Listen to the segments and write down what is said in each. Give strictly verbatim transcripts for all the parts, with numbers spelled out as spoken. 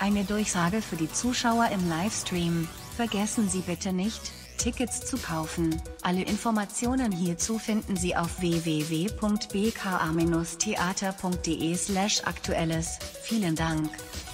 eine Durchsage für die Zuschauer im Livestream. Vergessen Sie bitte nicht, Tickets zu kaufen. Alle Informationen hierzu finden Sie auf w w w punkt b k a bindestrich theater punkt de slash aktuelles. Vielen Dank.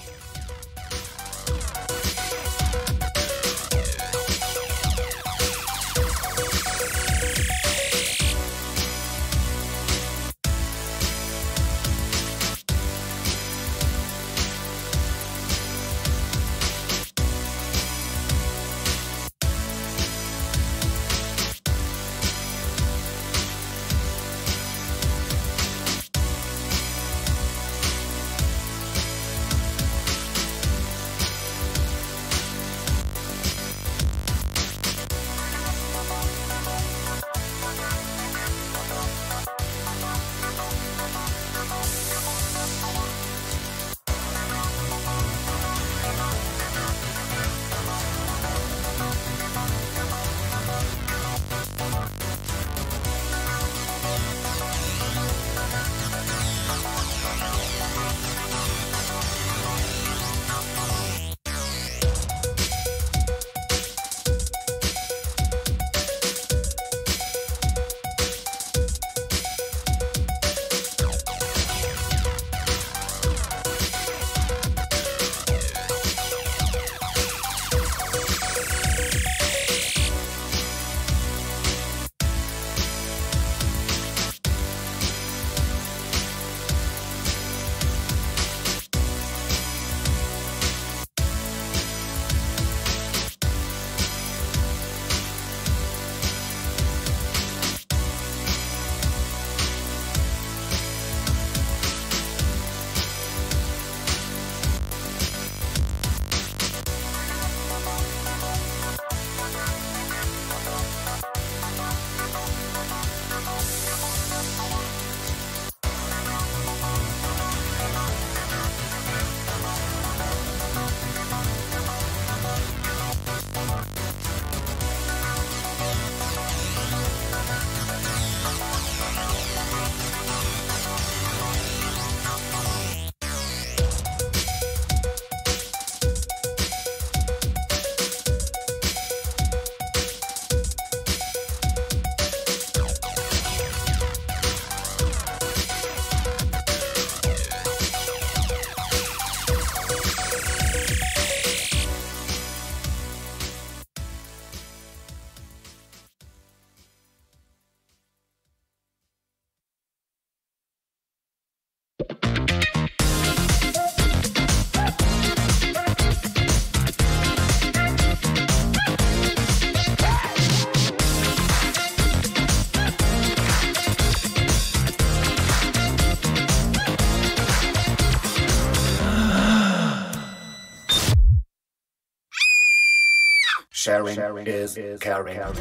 Sharing, Sharing is, is caring. caring.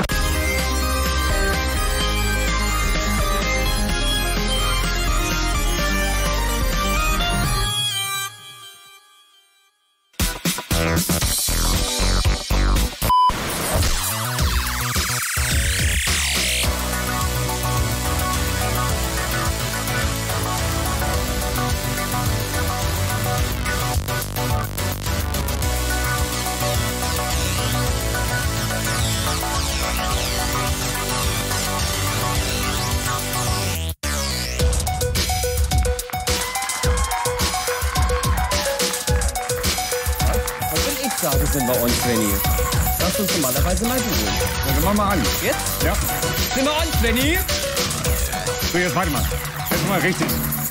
Das sind wir uns, Svenny. Lass uns normalerweise mal suchen. Also machen wir an. Jetzt? Ja. Sind wir on, Svenny? So, jetzt warte mal. Jetzt mal richtig.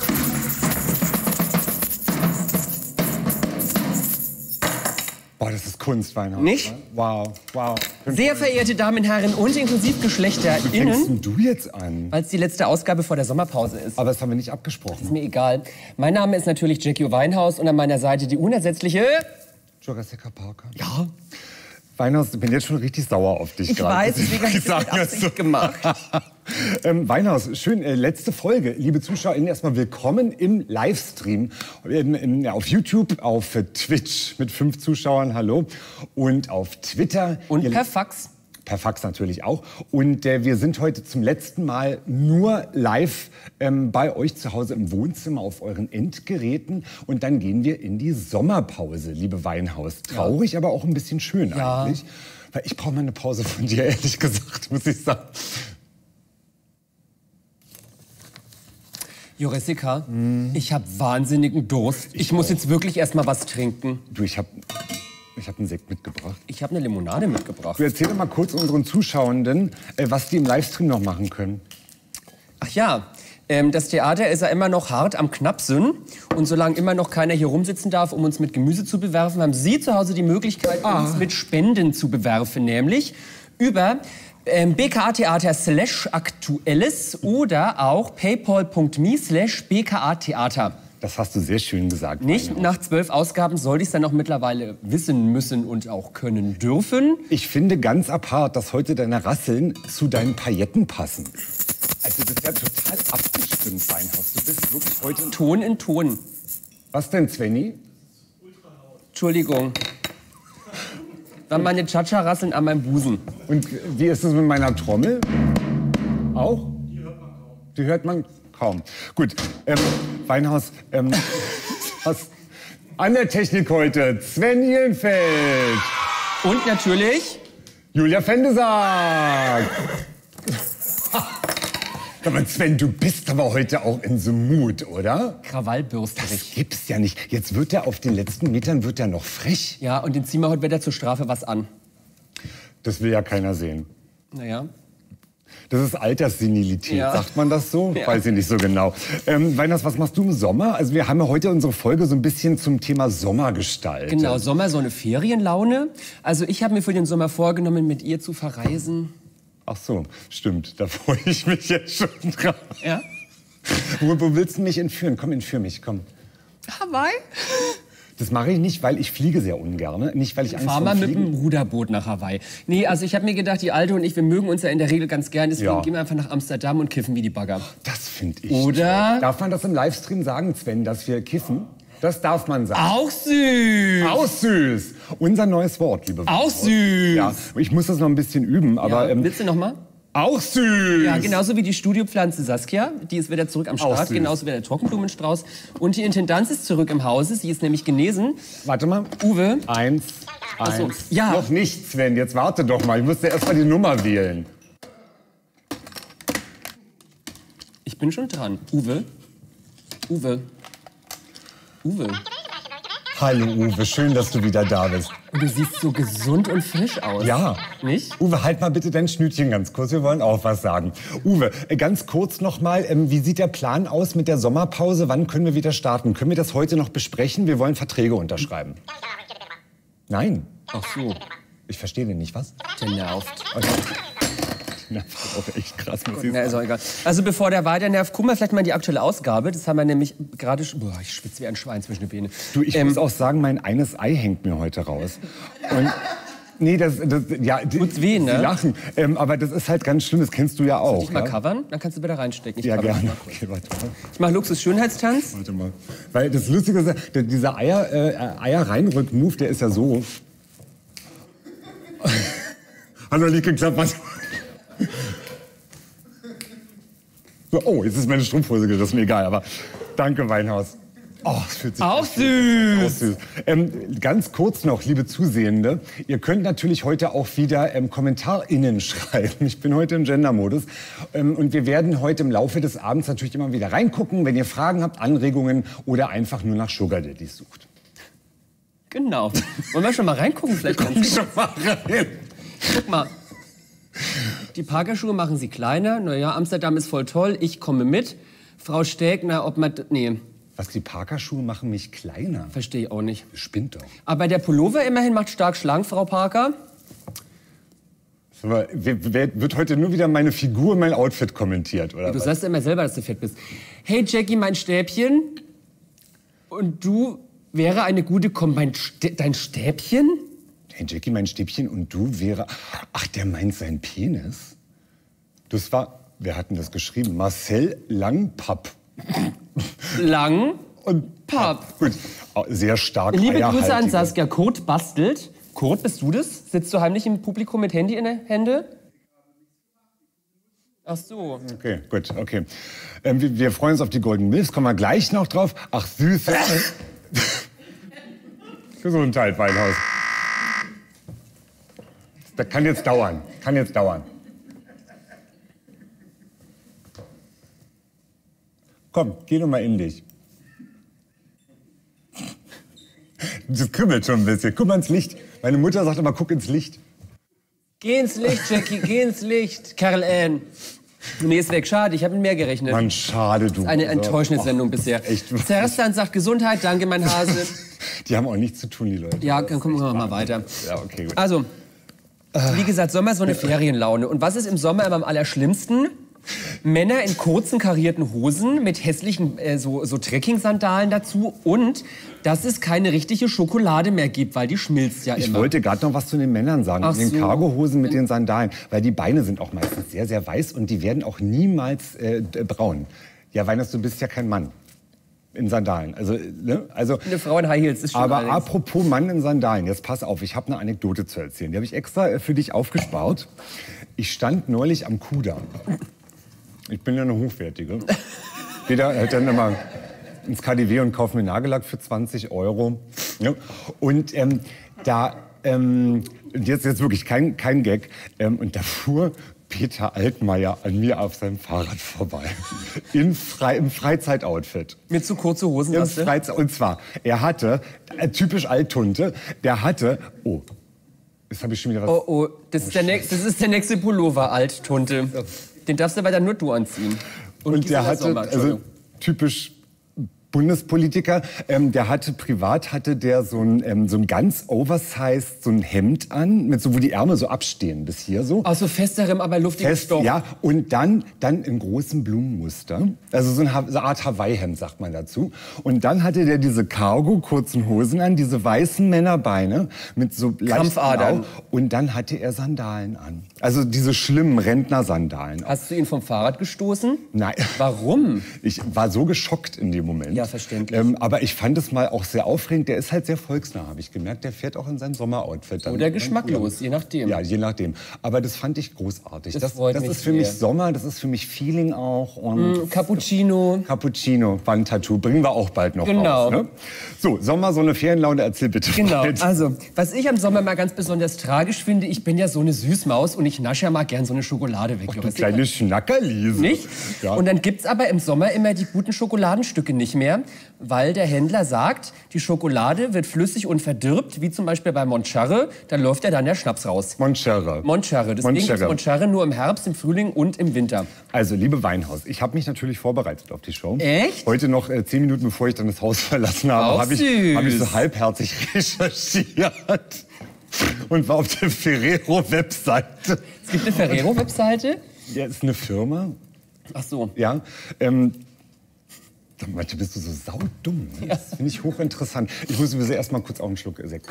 Boah, das ist Kunst, Weinhaus. Nicht? Wow, wow. Sehr verehrte Damen und Herren und inklusive Wie fängst GeschlechterInnen, denn du jetzt an? weil es die letzte Ausgabe vor der Sommerpause ist. Aber das haben wir nicht Ist abgesprochen. mir egal. Mein Name ist natürlich Jackie Weinhaus und an meiner Seite die unersetzliche... Jurassic Parker. Ja, Weinhaus, ich bin jetzt schon richtig sauer auf dich ich gerade. weiß, deswegen habe ich das mit Absicht gemacht. ähm, Weinhaus, schön, äh, letzte Folge. Liebe ZuschauerInnen, erstmal willkommen im Livestream. In, in, ja, auf YouTube, auf äh, Twitch mit fünf Zuschauern, hallo. Und auf Twitter. Und Ihr- per Fax. per Fax natürlich auch. Und äh, wir sind heute zum letzten Mal nur live ähm, bei euch zu Hause im Wohnzimmer auf euren Endgeräten. Und dann gehen wir in die Sommerpause, liebe Weinhaus. Traurig, ja. aber auch ein bisschen schön ja. eigentlich. Weil ich brauche mal eine Pause von dir, ehrlich gesagt, muss ich sagen. Jessica, mm. ich habe wahnsinnigen Durst. Ich, ich muss auch. jetzt wirklich erst mal was trinken. Du, ich habe ich hab einen Sekt mitgebracht. Ich habe eine Limonade mitgebracht. Du, erzähl doch mal kurz unseren Zuschauenden, äh, was die im Livestream noch machen können. Ach ja, ähm, das Theater ist ja immer noch hart am Knapsen. Und solange immer noch keiner hier rumsitzen darf, um uns mit Gemüse zu bewerfen, haben Sie zu Hause die Möglichkeit, ah. uns mit Spenden zu bewerfen. Nämlich über Ähm, B K A Theater slash Aktuelles oder auch paypal.me slash B K A Theater. Das hast du sehr schön gesagt. Nicht nach zwölf Ausgaben sollte ich es dann auch mittlerweile wissen müssen und auch können dürfen. Ich finde ganz apart, dass heute deine Rasseln zu deinen Pailletten passen. Also das ist ja total abgestimmt, Weinhaus. Du bist wirklich heute... Ton in Ton. Was denn, Svenny? Entschuldigung. Dann meine Cha-Cha-Rasseln an meinem Busen. Und wie ist es mit meiner Trommel? Auch? Die hört man kaum. Die hört man kaum. Gut, ähm, Weinhaus, ähm, was an der Technik heute Sven Ihlenfeld. Und natürlich Julia Fendesack. Aber Sven, du bist aber heute auch in so Mut, oder? Krawallbürsterig. Das gibt's ja nicht. Jetzt wird er auf den letzten Metern wird er noch frech. Ja, und den ziehen wir heute wieder zur Strafe was an. Das will ja keiner sehen. Naja. Das ist Alterssenilität, ja. sagt man das so? Ja. Weiß ich nicht so genau. Ähm, Weiners, was machst du im Sommer? Also wir haben ja heute unsere Folge so ein bisschen zum Thema Sommer gestaltet. Genau, Sommer, so eine Ferienlaune. Also ich habe mir für den Sommer vorgenommen, mit ihr zu verreisen. Ach so, stimmt. Da freue ich mich jetzt schon drauf. Ja? Wo, wo willst du mich entführen? Komm, entführ mich, komm. Hawaii? Das mache ich nicht, weil ich fliege sehr ungern. Nicht, weil ich Angst Fahr mal vom mit dem Ruderboot nach Hawaii. Nee, also ich habe mir gedacht, die Alte und ich, wir mögen uns ja in der Regel ganz gern. Deswegen Ja. gehen wir einfach nach Amsterdam und kiffen wie die Bagger. Das finde ich Oder? toll. Darf man das im Livestream sagen, Sven, dass wir kiffen? Das darf man sagen. Auch süß! Auch süß! Unser neues Wort, liebe Auch Frau. süß! Ja, ich muss das noch ein bisschen üben, aber... Ja, ähm, willst du noch mal? auch süß! Ja, genauso wie die Studiopflanze Saskia. Die ist wieder zurück am Auch Start, süß. genauso wie der Trockenblumenstrauß. Und die Intendanz ist zurück im Hause. Sie ist nämlich genesen. Warte mal. Uwe. Eins, Ach so, eins. ja. Noch nicht, Sven. Jetzt warte doch mal. Ich musste erst mal die Nummer wählen. Ich bin schon dran. Uwe. Uwe. Uwe. Hallo Uwe, schön, dass du wieder da bist. Und du siehst so gesund und frisch aus. Ja. Nicht? Uwe, halt mal bitte dein Schnütchen ganz kurz. Wir wollen auch was sagen. Uwe, äh, ganz kurz noch mal, ähm, wie sieht der Plan aus mit der Sommerpause? Wann können wir wieder starten? Können wir das heute noch besprechen? Wir wollen Verträge unterschreiben. Nein. Ach so. Ich verstehe den nicht, was? Der nervt. Okay. Das ist auch echt krass, muss ich Na, ist auch egal. Also bevor der weiter nervt, guck mal vielleicht mal in die aktuelle Ausgabe. Das haben wir nämlich gerade... schon- Boah, ich schwitze wie ein Schwein zwischen den Beinen. Du, ich Ähm, muss auch sagen, mein eines Ei hängt mir heute raus. Und nee, das, das ja, die, Tut's weh, ne? Sie lachen, ähm, aber das ist halt ganz schlimm. Das kennst du ja auch. Soll ich mal ja? covern? Dann kannst du wieder reinstecken. Ich Ja, cover gerne. mal kurz. Okay, warte mal. Ich mach Luxus-Schönheitstanz. Warte mal. Weil das Lustige ist, ja, dieser Eier, äh, Eier-Reinrück-Move, der ist ja so. Hat noch nicht geklappt. Warte. So, oh, jetzt ist meine Strumpfhose gerissen. Egal, aber danke, Weinhaus. Oh, es fühlt sich Auch auch süß. süß. Ähm, ganz kurz noch, liebe Zusehende, ihr könnt natürlich heute auch wieder ähm, KommentarInnen schreiben. Ich bin heute im Gender-Modus. Ähm, und wir werden heute im Laufe des Abends natürlich immer wieder reingucken, wenn ihr Fragen habt, Anregungen oder einfach nur nach Sugar Daddies sucht. Genau. Wollen wir schon mal reingucken? Vielleicht Komm schon mal rein. Guck mal. Die Parkerschuhe machen sie kleiner. Naja, Amsterdam ist voll toll. Ich komme mit. Frau Stegner, ob man... Nee, Was, die Parker-Schuhe machen mich kleiner? verstehe ich auch nicht. Spinnt doch. Aber der Pullover immerhin macht stark schlank, Frau Parker. Sag mal, wer- wer- wird heute nur wieder meine Figur, mein Outfit kommentiert, oder Du was? sagst immer selber, dass du fett bist. Hey Jackie, mein Stäbchen. Und du wäre eine gute Kom... Mein Stä dein Stäbchen? Hey Jackie, mein Stäbchen und du wäre... Ach, der meint sein Penis? Das war... Wer hat denn das geschrieben? Marcel Langpapp. Lang Und Papp. Gut, sehr stark Liebe Grüße an eierhaltige. Saskia. Code bastelt. Kurt, bist du das? Sitzt du heimlich im Publikum mit Handy in der Hände? Ach so. Okay, gut, okay. Ähm, wir, wir freuen uns auf die Golden Milfs, kommen wir gleich noch drauf. Ach, süß. Gesundheit, Weinhaus. Das kann jetzt dauern, kann jetzt dauern. Komm, geh doch mal in dich. Das kribbelt schon ein bisschen. Guck mal ins Licht. Meine Mutter sagt immer, guck ins Licht. Geh ins Licht, Jackie, geh ins Licht. Carol Ann. Nee, ist weg. Schade, ich habe mit mehr gerechnet. Mann, schade, du. Eine enttäuschende Sendung bisher. Echt. Zerstan sagt Gesundheit, danke, mein Hase. Die haben auch nichts zu tun, die Leute. Ja, dann kommen wir mal weiter. Ja, okay, gut. Also, wie gesagt, Sommer ist so eine Ferienlaune. Und was ist im Sommer immer am allerschlimmsten? Männer in kurzen karierten Hosen mit hässlichen äh, so, so Trekking-Sandalen dazu und dass es keine richtige Schokolade mehr gibt, weil die schmilzt ja Ich immer. wollte gerade noch was zu den Männern sagen, Ach zu den so. Cargohosen mit den Sandalen, weil die Beine sind auch meistens sehr, sehr weiß und die werden auch niemals äh, braun. Ja, Weihnachts, du bist ja kein Mann in Sandalen. Also, ne? also, Eine Frau in High Heels ist schon aber allerdings. apropos Mann in Sandalen, jetzt pass auf, ich habe eine Anekdote zu erzählen. Die habe ich extra äh, für dich aufgespart. Ich stand neulich am Kudamm. Ich bin ja eine Hochwertige. Jeder hält dann immer ins K D W und kauft mir Nagellack für zwanzig Euro. Ja. Und ähm, da, ähm, jetzt, jetzt wirklich kein, kein Gag, ähm, und da fuhr Peter Altmaier an mir auf seinem Fahrrad vorbei. In Fre Im Freizeitoutfit. Mit zu kurze Hosen. Im hast du? Freizeit und zwar, er hatte, äh, typisch Alttunte, der hatte, oh, jetzt habe ich schon wieder was. Oh, oh, das ist, der nächste, das ist der nächste Pullover, Alttunte. Den darfst aber dann nur du anziehen. Und, und der hatte, Sommer, also typisch Bundespolitiker, ähm, der hatte privat hatte der so ein, ähm, so ein ganz oversized, so ein Hemd an, mit so, wo die Ärmel so abstehen bis hier so. Auch so festerem, aber luftigem Fest, Stoff. ja, und dann, dann in großem Blumenmuster. Also so, ein, Ha- so eine Art Hawaii-Hemd, sagt man dazu. Und dann hatte der diese Cargo-kurzen Hosen an, diese weißen Männerbeine mit so leichten Krampfadern. Blau. Und dann hatte er Sandalen an. Also diese schlimmen Rentnersandalen. Hast du ihn vom Fahrrad gestoßen? Nein. Warum? Ich war so geschockt in dem Moment. Ja, verständlich. Ähm, aber ich fand es mal auch sehr aufregend. Der ist halt sehr volksnah, habe ich gemerkt. Der fährt auch in seinem Sommeroutfit. Dann Oder geschmacklos, je nachdem. Ja, je nachdem. Aber das fand ich großartig. Das Das, freut das mich ist für mich sehr. Sommer, das ist für mich Feeling auch. Und Mm, Cappuccino. Cappuccino, Wandtattoo, bringen wir auch bald noch Genau. raus. Ne? So, Sommer, so eine Ferienlaune, erzähl bitte Genau, weiter. also, was ich am Sommer mal ganz besonders tragisch finde, ich bin ja so eine Süßmaus und ich nasche ja mal gern so eine Schokolade weg. Du kleine Schnackerliese. Nicht? Ja. Und dann gibt's aber im Sommer immer die guten Schokoladenstücke nicht mehr, weil der Händler sagt, die Schokolade wird flüssig und verdirbt, wie zum Beispiel bei Montcharre, da läuft ja dann der Schnaps raus. Montcharre. Montcharre, deswegen gibt's Montcharre. Montcharre nur im Herbst, im Frühling und im Winter. Also, liebe Weinhaus, ich habe mich natürlich vorbereitet auf die Show. Echt? Heute noch äh, zehn Minuten, bevor ich dann das Haus verlassen habe, Auch habe ich, süß. hab ich so halbherzig recherchiert und war auf der Ferrero-Webseite. Es gibt eine Ferrero-Webseite. Ja, ist eine Firma, Ach so. ja. Ähm, manche bist du so saudumm. Ne? Das finde ich hochinteressant. Ich muss sowieso erst mal kurz auch einen Schluck Sekt.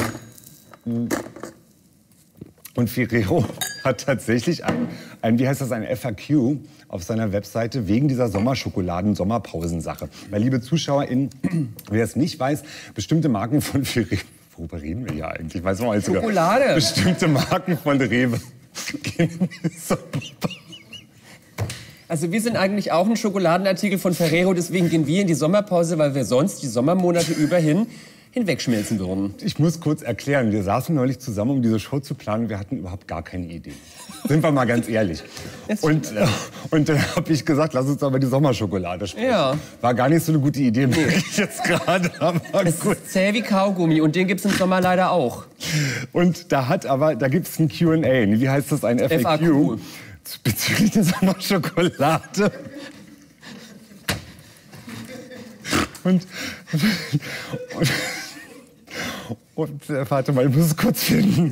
Und Ferrero hat tatsächlich ein, ein, wie heißt das, ein F A Q auf seiner Webseite wegen dieser Sommerschokoladen-Sommerpausensache. Weil, liebe ZuschauerInnen, wer es nicht weiß, bestimmte Marken von Ferrero, worüber reden wir hier eigentlich? Weiß man alles sogar. Schokolade. Bestimmte Marken von Rewe gehen in die Sommerpause. Also wir sind eigentlich auch ein Schokoladenartikel von Ferrero, deswegen gehen wir in die Sommerpause, weil wir sonst die Sommermonate überhin hinwegschmelzen würden. Ich muss kurz erklären, wir saßen neulich zusammen, um diese Show zu planen. Wir hatten überhaupt gar keine Idee. Sind wir mal ganz ehrlich. Und, äh, und dann habe ich gesagt, lass uns aber die Sommerschokolade sprechen. Ja. War gar nicht so eine gute Idee, merke ich jetzt gerade. Aber Es gut. ist zäh wie Kaugummi und den gibt's im Sommer leider auch. Und da hat aber, da gibt es ein Q and A. Wie heißt das? Ein F A Q. F A Q. Bezüglich der Sommerschokolade. Und, und, und äh, warte mal, ich muss es kurz finden.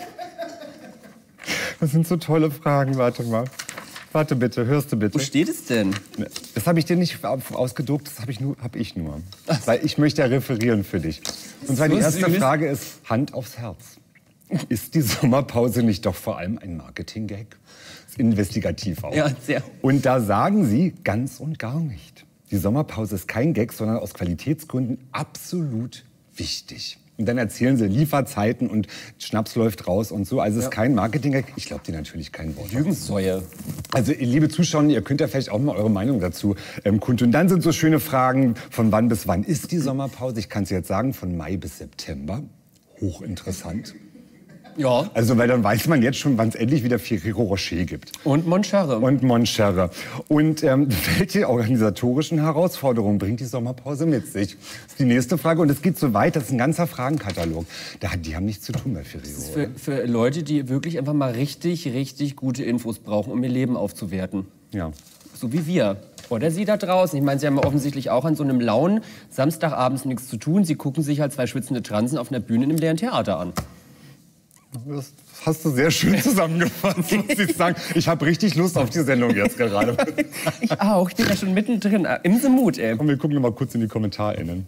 Das sind so tolle Fragen, warte mal. Warte bitte, hörst du bitte? Wo steht es denn? Das habe ich dir nicht ausgedruckt, das habe ich, nur- hab ich nur. Weil ich möchte ja referieren für dich. Und zwar die So erste süß. Frage ist, Hand aufs Herz. Ist die Sommerpause nicht doch vor allem ein Marketing-Gag? Ist investigativ auch. Ja, sehr. Und da sagen sie ganz und gar nicht. Die Sommerpause ist kein Gag, sondern aus Qualitätsgründen absolut wichtig. Und dann erzählen sie Lieferzeiten und Schnaps läuft raus und so. Also es ist Ja. kein Marketing. Ich glaube dir natürlich kein Wort. Jugendsäue. Also liebe Zuschauer, ihr könnt ja vielleicht auch mal eure Meinung dazu ähm, kundtun. Dann sind so schöne Fragen, von wann bis wann ist die Sommerpause? Ich kann es jetzt sagen, von Mai bis September. Hochinteressant. Ja. Also, weil dann weiß man jetzt schon, wann es endlich wieder Ferrero Rocher gibt. Und Moncherre. Und Moncherre. Und ähm, welche organisatorischen Herausforderungen bringt die Sommerpause mit sich? Das ist die nächste Frage. Und es geht so weit, das ist ein ganzer Fragenkatalog. Da, die haben nichts zu tun bei Ferrero. Für, für Leute, die wirklich einfach mal richtig, richtig gute Infos brauchen, um ihr Leben aufzuwerten. Ja. So wie wir. Oder Sie da draußen. Ich meine, Sie haben ja offensichtlich auch an so einem lauen Samstagabends nichts zu tun. Sie gucken sich halt zwei schwitzende Transen auf einer Bühne in einem leeren Theater an. Das hast du sehr schön zusammengefasst, muss ich sagen. Ich habe richtig Lust auf die Sendung jetzt gerade. Ich auch. Ich bin da schon mittendrin. Im the mood, ey. Komm, wir gucken noch mal kurz in die KommentarInnen.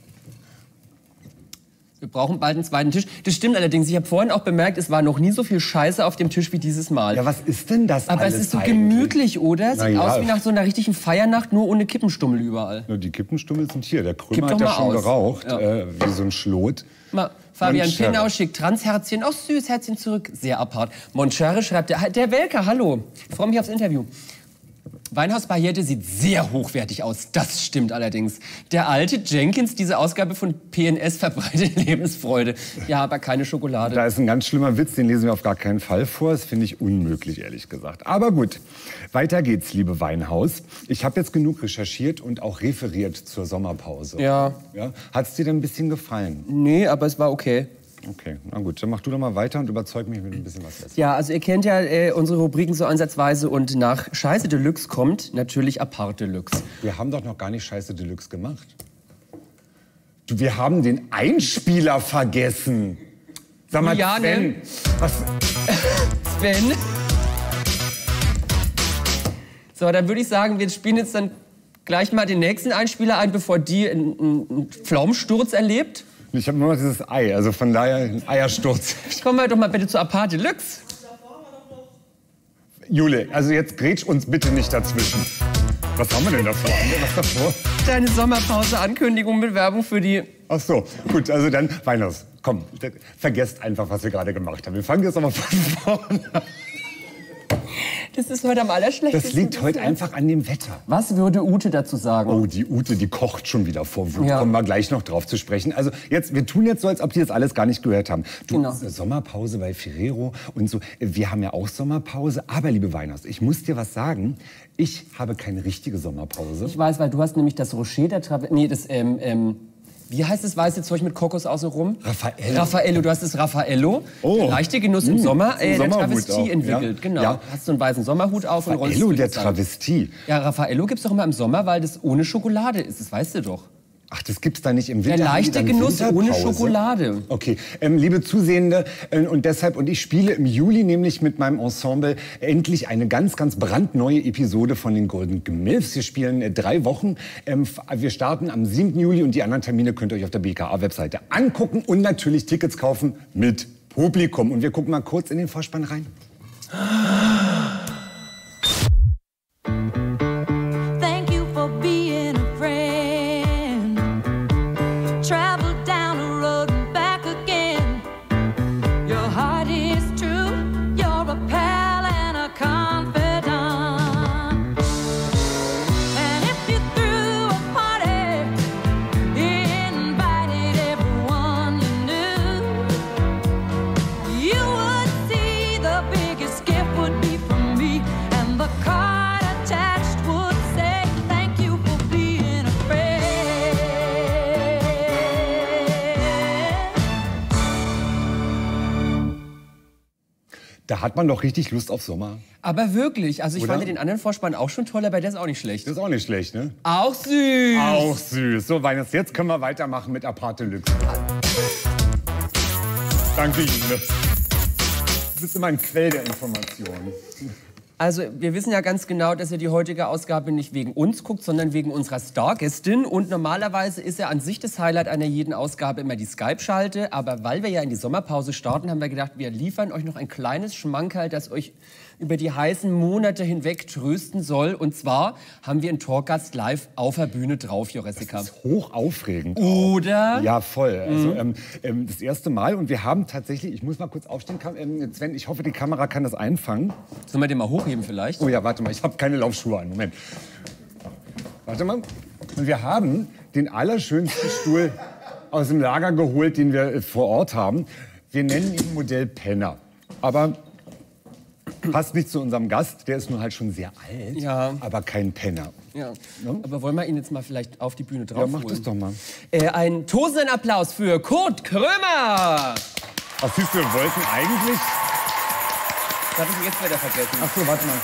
Wir brauchen bald einen zweiten Tisch. Das stimmt allerdings. Ich habe vorhin auch bemerkt, es war noch nie so viel Scheiße auf dem Tisch wie dieses Mal. Ja, was ist denn das Aber alles es ist so eigentlich? gemütlich, oder? Sieht Na ja. aus wie nach so einer richtigen Feiernacht, nur ohne Kippenstummel überall. Ja, die Kippenstummel sind hier. Der Gib Krümmer doch hat ja mal schon aus. geraucht, Ja. äh, wie so ein Schlot. Mal, Fabian Moncherre. Pinau schickt Transherzchen. Auch süß, Herzchen zurück. Sehr apart. Moncherre schreibt, der, der Welker, hallo. Ich freue mich aufs Interview. Weinhaus-Paillette sieht sehr hochwertig aus. Das stimmt allerdings. Der alte Jenkins, diese Ausgabe von P N S verbreitet Lebensfreude. Ja, aber keine Schokolade. Da ist ein ganz schlimmer Witz, den lesen wir auf gar keinen Fall vor. Das finde ich unmöglich, ehrlich gesagt. Aber gut, weiter geht's, liebe Weinhaus. Ich habe jetzt genug recherchiert und auch referiert zur Sommerpause. Ja. Ja? Hat es dir denn ein bisschen gefallen? Nee, aber es war okay. Okay, na gut, dann mach du doch mal weiter und überzeug mich mit ein bisschen was Besseres. Ja, also ihr kennt ja äh, unsere Rubriken so ansatzweise und nach Scheiße Deluxe kommt natürlich Apart Deluxe. Wir haben doch noch gar nicht Scheiße Deluxe gemacht. Du, wir haben den Einspieler vergessen. Sag mal, Juliane. Sven, was... Sven? So, dann würde ich sagen, wir spielen jetzt dann gleich mal den nächsten Einspieler ein, bevor die einen, einen Pflaumensturz erlebt. Ich habe nur noch dieses Ei, also von daher ein Eiersturz. Kommen wir doch mal bitte zu Apart Deluxe. Jule, also jetzt grätsch uns bitte nicht dazwischen. Was haben wir denn davor? Haben wir was davor? Deine Sommerpause-Ankündigung mit Werbung für die... Ach so, gut, also dann, Weinhaus, komm, vergesst einfach, was wir gerade gemacht haben. Wir fangen jetzt aber von vorne an. Das ist heute am allerschlechtesten. Das liegt heute einfach an dem Wetter. Was würde Ute dazu sagen? Oh, die Ute, die kocht schon wieder vor Wut. Ja. Kommen wir gleich noch drauf zu sprechen. Also jetzt, wir tun jetzt so, als ob die das alles gar nicht gehört haben. Du, Genau. Sommerpause bei Ferrero und so. Wir haben ja auch Sommerpause. Aber, liebe Weinhaus, ich muss dir was sagen. Ich habe keine richtige Sommerpause. Ich weiß, weil du hast nämlich das Rocher der Trappe... Nee, das, ähm, ähm... Wie heißt das weiße Zeug mit Kokos außenrum? Raffaello. Raffaello, du hast das Raffaello. Oh. Der leichte Genuss im Sommer, äh, der Sommerhut Travestie auch, entwickelt. ja. Genau. Ja. Hast du einen weißen Sommerhut auf und rollst Raffaello, durch der das Land. Travestie. Ja, Raffaello gibt's doch immer im Sommer, weil das ohne Schokolade ist. Das weißt du doch. Ach, das gibt's da nicht im Winter. Der Haben die leichte dann Genuss ohne Winterpause? Schokolade. Okay, ähm, liebe Zusehende, äh, und deshalb, und ich spiele im Juli nämlich mit meinem Ensemble endlich eine ganz, ganz brandneue Episode von den Golden Gemilfs. Wir spielen äh, drei Wochen. Ähm, f- wir starten am siebten Juli und die anderen Termine könnt ihr euch auf der B K A-Webseite angucken und natürlich Tickets kaufen mit Publikum. Und wir gucken mal kurz in den Vorspann rein. Thank you for being a friend. Travel down the road and back again. Your heart is true. You're a pal and a confidant. And if you threw a party, invited everyone you knew, you would see the biggest gift would be from me. And the card attached would say, thank you for being a friend. Da hat man doch richtig Lust auf Sommer. Aber wirklich, also ich Oder? fand den anderen Vorspann auch schon toll, aber der ist auch nicht schlecht. Das ist auch nicht schlecht, ne? Auch süß. Auch süß. So, Weihnachts, jetzt können wir weitermachen mit Apart Deluxe. Danke, Jule. Du bist immer ein Quell der Informationen. Also wir wissen ja ganz genau, dass ihr die heutige Ausgabe nicht wegen uns guckt, sondern wegen unserer Stargästin. Und normalerweise ist ja an sich das Highlight einer jeden Ausgabe immer die Skype-Schalte. Aber weil wir ja in die Sommerpause starten, haben wir gedacht, wir liefern euch noch ein kleines Schmankerl, das euch über die heißen Monate hinweg trösten soll. Und zwar haben wir einen Talkgast live auf der Bühne drauf, Jessica. Das ist hochaufregend. Oder? Ja, voll. Also, mhm. ähm, ähm, das erste Mal. Und wir haben tatsächlich, ich muss mal kurz aufstehen, Kam- ähm, Sven, ich hoffe, die Kamera kann das einfangen. Sollen wir den mal hochheben vielleicht? Oh ja, warte mal, ich habe keine Laufschuhe an. Moment. Warte mal. Und wir haben den allerschönsten Stuhl aus dem Lager geholt, den wir äh, vor Ort haben. Wir nennen ihn Modell Penner. Aber passt nicht zu unserem Gast, der ist nur halt schon sehr alt, Ja. aber kein Penner. Ja. Aber wollen wir ihn jetzt mal vielleicht auf die Bühne drauf Ja, mach holen? das doch mal. Äh, einen tosenden Applaus für Kurt Krömer! Ach, siehst du, wir wollten eigentlich... Das habe ich jetzt wieder vergessen. Ach so, warte mal.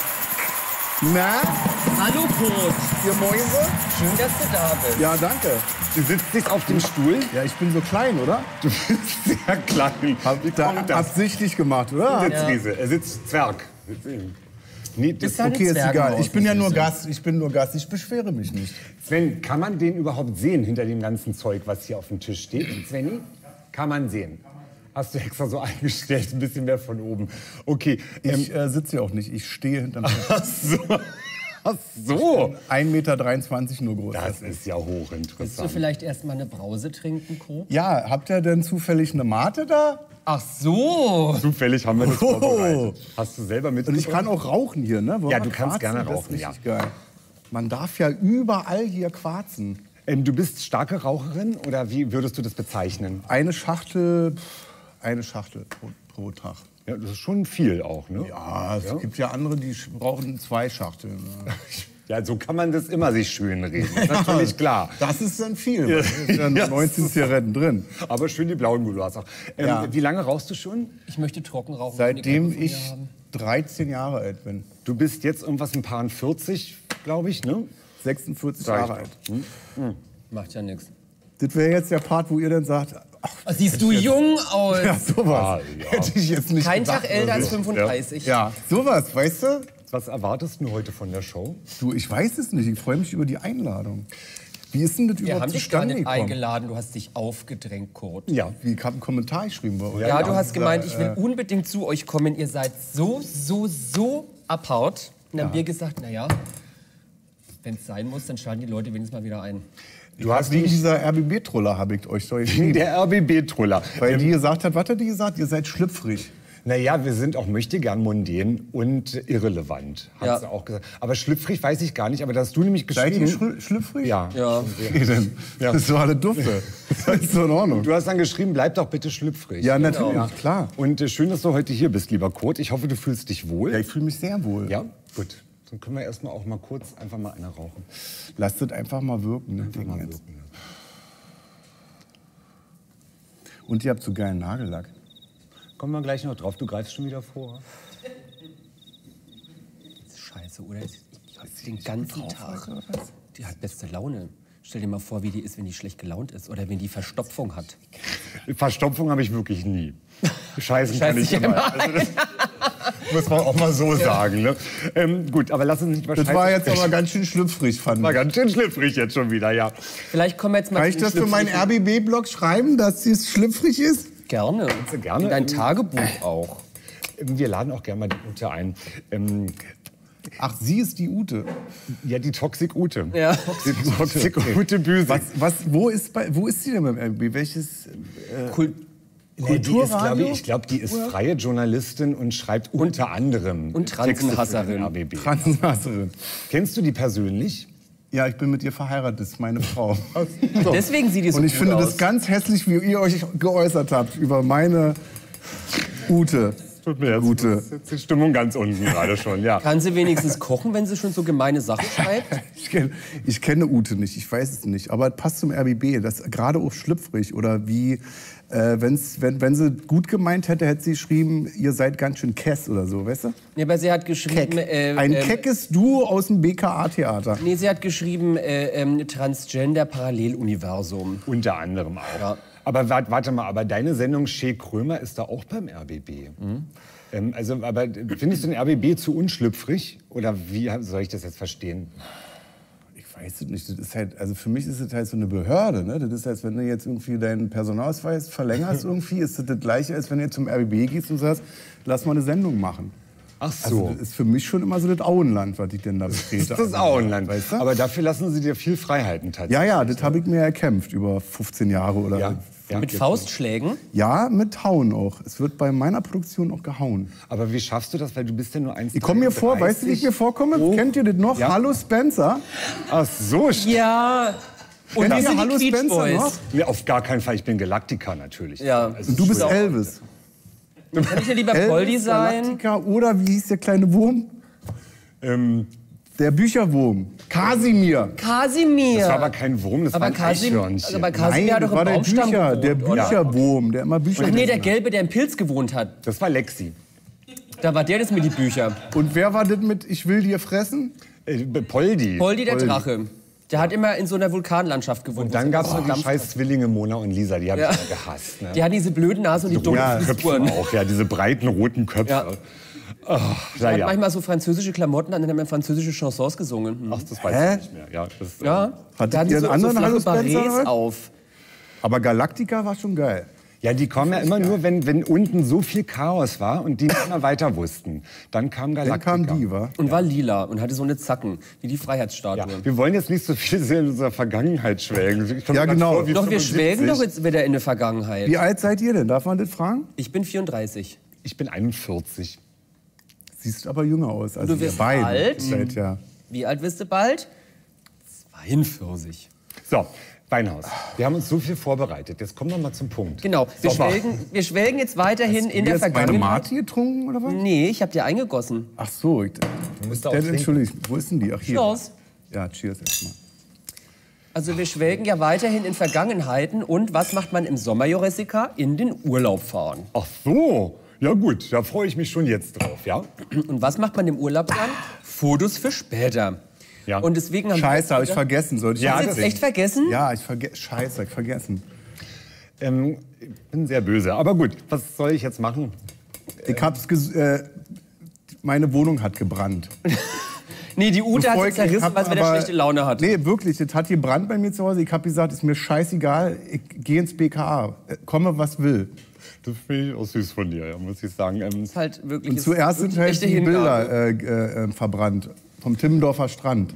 Na, Hallo Kurt! ihr Mäuse? Schön, dass du da bist. Ja, danke. Du sitzt nicht auf dem Stuhl. Ja, ich bin so klein, oder? Du bist sehr klein. Hab Wie ich da kommt das? absichtlich gemacht, oder? Sitzriese. Er sitzt Zwerg. Nee, das, Ist halt Okay, ist Zwergen egal. raus, Ich bin ja das nur ist Gast. Ich bin nur Gast. Ich beschwere mich nicht. Sven, kann man den überhaupt sehen hinter dem ganzen Zeug, was hier auf dem Tisch steht? Svenny? Kann man sehen. Hast du extra so eingestellt, ein bisschen mehr von oben. Okay. Ich Ähm, äh, sitze ja auch nicht. Ich stehe hinterm Tisch. ach so. Ach so. ein Meter dreiundzwanzig nur groß. Das ist ja Willst du hochinteressant. vielleicht erst mal eine Brause trinken, Kurt? Ja, habt ihr denn zufällig eine Mate da? Ach so! Zufällig haben wir das Oh. vorbereitet. Hast du selber Und mitgebracht? ich kann auch rauchen hier, ne? Wollen Ja, wir du kannst quarzen? gerne Das ist rauchen, richtig geil. Man darf ja überall hier quarzen. Ähm, du bist starke Raucherin oder wie würdest du das bezeichnen? Eine Schachtel, pff, eine Schachtel pro, pro Tag. Ja, das ist schon viel auch, ne? Ja, es gibt ja andere, die sch- brauchen zwei Schachteln. Ne? Ja, so kann man das immer sich schön reden. Das ist natürlich klar. Das ist dann viel. Da sind ja neunzehn Zigaretten drin. Aber schön die blauen gut, du hast auch. Ähm, Ja. Wie lange rauchst du schon? Ich möchte trocken rauchen. Seitdem wenn die keine ich von mir haben. dreizehn Jahre alt bin. Du bist jetzt irgendwas ein paar vierzig, glaube ich, ne? sechsundvierzig Sag ich Jahre doch. alt. Macht ja nichts. Das wäre jetzt der Part, wo ihr dann sagt, ach, Siehst du jung aus? ja, sowas. Ah, ja. Hätte ich jetzt nicht Kein gedacht. Tag älter als fünfunddreißig. Ja, sowas, weißt du? Was erwartest du heute von der Show? Du, ich weiß es nicht. Ich freue mich über die Einladung. Wie ist denn das Wir überhaupt haben dich gar zustande nicht gekommen? eingeladen, du hast dich aufgedrängt, Kurt. Ja. Wie ich habe einen Kommentar geschrieben bei euch. Ja, du hast Und, gemeint, äh, ich will unbedingt zu euch kommen. Ihr seid so, so, so abhaut. Und dann haben wir gesagt, naja, wenn es sein muss, dann schalten die Leute wenigstens mal wieder ein. Du hast Wegen dich dieser R B B-Troller habe ich euch so wegen geschrieben. der R B B-Troller. Weil die gesagt hat, was hat die gesagt? Ihr seid schlüpfrig. Naja, wir sind auch möchtegern mundän und irrelevant, hat Ja. sie auch gesagt. Aber schlüpfrig weiß ich gar nicht, aber da hast du nämlich Seid geschrieben... ihr schlü- schlüpfrig? Ja. Ja. Okay, dann. Ja. Das ist doch alle dufte. Das ist doch in Ordnung. Du hast dann geschrieben, bleib doch bitte schlüpfrig. Ja, natürlich, Ja. klar. Und äh, schön, dass du heute hier bist, lieber Kurt. Ich hoffe, du fühlst dich wohl. Ja, ich fühle mich sehr wohl. Ja? Gut. Dann können wir erstmal auch mal kurz einfach mal eine rauchen. Lasst es einfach mal wirken. Ne? Einfach mal Ding jetzt. wirken, ja. Und ihr habt so geilen Nagellack. Kommen wir gleich noch drauf. Du greifst schon wieder vor. Scheiße, oder? Die hat den ganzen Tag. Die hat beste Laune. Stell dir mal vor, wie die ist, wenn die schlecht gelaunt ist oder wenn die Verstopfung hat. Verstopfung habe ich wirklich nie. Scheißen kann Scheiß ich ich immer. immer Also das muss man auch mal so sagen. Ne? Ähm, gut, aber lass uns nicht Das wahrscheinlich... war jetzt aber ganz schön schlüpfrig, fand war ich. ganz schön schlüpfrig jetzt schon wieder, ja. Vielleicht kommen wir jetzt mal Kann ich zu den das für meinen schlüpfrigen- R B B-Blog schreiben, dass es schlüpfrig ist? Gerne. du gerne? In dein Tagebuch auch. Wir laden auch gerne mal die Ute ein. Ähm, Ach, sie ist die Ute. ja, die Toxic Ute. Ja. Die Toxic Ute Büsing. Was, was, wo, ist bei, wo ist sie denn beim R B B? Welches? Cool. Nee, die ist, glaub Kulturradio? ich, ich glaube, die ist freie Journalistin und schreibt unter anderem und Texte für den Transenhasserin. R B B. Transnasserin. Kennst du die persönlich? Ja, ich bin mit ihr verheiratet, das ist meine Frau. Deswegen sieht die so Und ich gut finde aus. das ganz hässlich, wie ihr euch geäußert habt über meine Ute. Tut mir jetzt, Gute. das ist jetzt die Stimmung ganz unten gerade schon, ja. Kann sie wenigstens kochen, wenn sie schon so gemeine Sachen schreibt? Ich kenne, ich kenne Ute nicht, ich weiß es nicht. Aber es passt zum R B B, das gerade auch schlüpfrig. Oder wie, äh, wenn's, wenn, wenn sie gut gemeint hätte, hätte sie geschrieben, ihr seid ganz schön kess oder so, weißt du? Nee, aber sie hat geschrieben... Keck. Äh, Ein ähm, keckes Duo aus dem B K A-Theater. Nee, sie hat geschrieben äh, ähm, Transgender-Paralleluniversum. Unter anderem auch. Ja. Aber warte, warte mal, aber deine Sendung Shea Krömer ist da auch beim R B B. Mhm. Ähm, also, aber findest du den R B B zu unschlüpfrig? Oder wie soll ich das jetzt verstehen? Ich weiß es nicht. Das ist halt, also für mich ist es halt so eine Behörde. Ne? Das ist, als wenn du jetzt irgendwie deinen Personalausweis verlängerst irgendwie, ist das das Gleiche, als wenn du jetzt zum R B B gehst und sagst, lass mal eine Sendung machen. Ach so. Also das ist für mich schon immer so das Auenland, was ich denn da betrete. Das ist das Also, Auenland. weißt du? Aber dafür lassen Sie dir viel Freiheiten tatsächlich. Ja, ja, das habe ich mir erkämpft über fünfzehn Jahre oder. Ja. Ja. Mit Faustschlägen? Ja, mit Hauen auch. Es wird bei meiner Produktion auch gehauen. Aber wie schaffst du das? Weil du bist ja nur eins. Ich komme mir vor, weißt du, wie ich mir vorkomme? Oh. Kennt ihr das noch? Ja. Hallo Spencer. Ach so. Ja. Und Kennt diese ihr Hallo die Beach Spencer Boys. noch? Nee, auf gar keinen Fall. Ich bin Galactica natürlich. Ja. Also Und du bist schon- Elvis. Kann ich ja lieber Poldi Elvis, sein? Galactica oder wie hieß der kleine Wurm? Ähm, Der Bücherwurm. Kasimir. Kasimir. das war aber kein Wurm, das aber war ein Kasim, Eichhörnchen. aber Kasimir hat das doch war im der Baumstamm Bücher, gewohnt, der oder? Bücherwurm, der immer Bücher Ach nee, der gelesen Gelbe, der im Pilz gewohnt hat. Das war Lexi. Da war der das mit die Bücher. hat. Und wer war das mit Ich will dir fressen? Äh, Poldi. Poldi der Poldi. Drache. Der hat immer in so einer Vulkanlandschaft gewohnt. Und dann gab es noch die Dampf- scheiß Zwillinge Mona und Lisa, die habe Ja. ich immer gehasst. Ne? Die hatten diese blöden Nase und die dummen Ja, Köpfe Frisuren. auch, ja, diese breiten roten Köpfe. Ja. Ach, Der hat ja. manchmal so französische Klamotten an, dann haben wir französische Chansons gesungen. Ach, das weiß Hä? ich nicht mehr. Ja, das, Ja, Hattet da hatten ihr sie einen anderen so, Hallo so flache Spencer Barets heute? auf. Aber Galactica war schon geil. Ja, die kommen ja immer nur, wenn, wenn unten so viel Chaos war und die nicht mehr weiter wussten. Dann kam Dann Galactica. kam die, wa? Und war lila und hatte so eine Zacken, wie die Ja, Freiheitsstatue. wir wollen jetzt nicht so viel in unserer Vergangenheit schwelgen. Ich komme Ja, mir genau. vor wie Doch, wir fünfundsiebzig. schwelgen doch jetzt wieder in der Vergangenheit. Wie alt seid ihr denn? Darf man das fragen? Ich bin vierunddreißig. Ich bin einundvierzig. Siehst aber jünger aus. Also Du ihr wirst beiden. alt? Ihr seid ja. Wie alt wirst du bald? zweiundvierzig. So, Weinhaus. Wir haben uns so viel vorbereitet. Jetzt kommen wir mal zum Punkt. Genau, wir Sommer. schwelgen, wir schwelgen jetzt weiterhin in der Jetzt meine Vergangenheit. Mate getrunken oder was? Nee, ich habe dir eingegossen. Ach so. Ich, musst da auch der, trinken. Entschuldigung, wo ist denn die? Ach, hier. Cheers. Ja, cheers erstmal. Also wir schwelgen ja weiterhin in Vergangenheiten. Und was macht man im Sommer, Jessica? In den Urlaub fahren. Ach so. Ja gut, da freue ich mich schon jetzt drauf, ja? Und was macht man im Urlaub dann? Fotos für später. Ja. Und deswegen haben Scheiße, habe wir ich vergessen. Sollte ich Ja, Hast du das jetzt echt vergessen? Ja, ich vergesse. Scheiße, hab ich vergessen. Ähm, ich bin sehr böse. Aber gut, was soll ich jetzt machen? Ich hab's ges äh, meine Wohnung hat gebrannt. Nee, die Ute hat Bevor sie ich- zerrissen, ich hab weil sie wieder aber- schlechte Laune hat. Nee, wirklich, das hat gebrannt bei mir zu Hause. Ich habe gesagt, ist mir scheißegal, ich gehe ins B K A. Äh, Komme, was will. Das finde ich auch süß von dir, ja, muss ich sagen. Ähm, Ist halt wirklich, Und ist zuerst sind wirklich halt echte die Hingabe. Bilder äh, äh, verbrannt. Vom Timmendorfer Strand.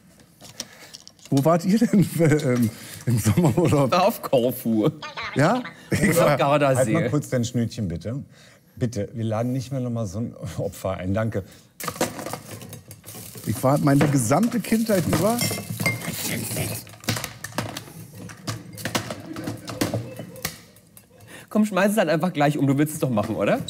Wo wart ihr denn ähm, im Sommerurlaub? Auf Korfu. Ja? Ich Auf war, halt mal Gardasee. kurz dein Schnütchen, bitte. Bitte, wir laden nicht mehr noch mal so ein Opfer ein. Danke. ich war meine gesamte Kindheit über. Komm, schmeiß es dann einfach gleich um. Du willst es doch machen, oder?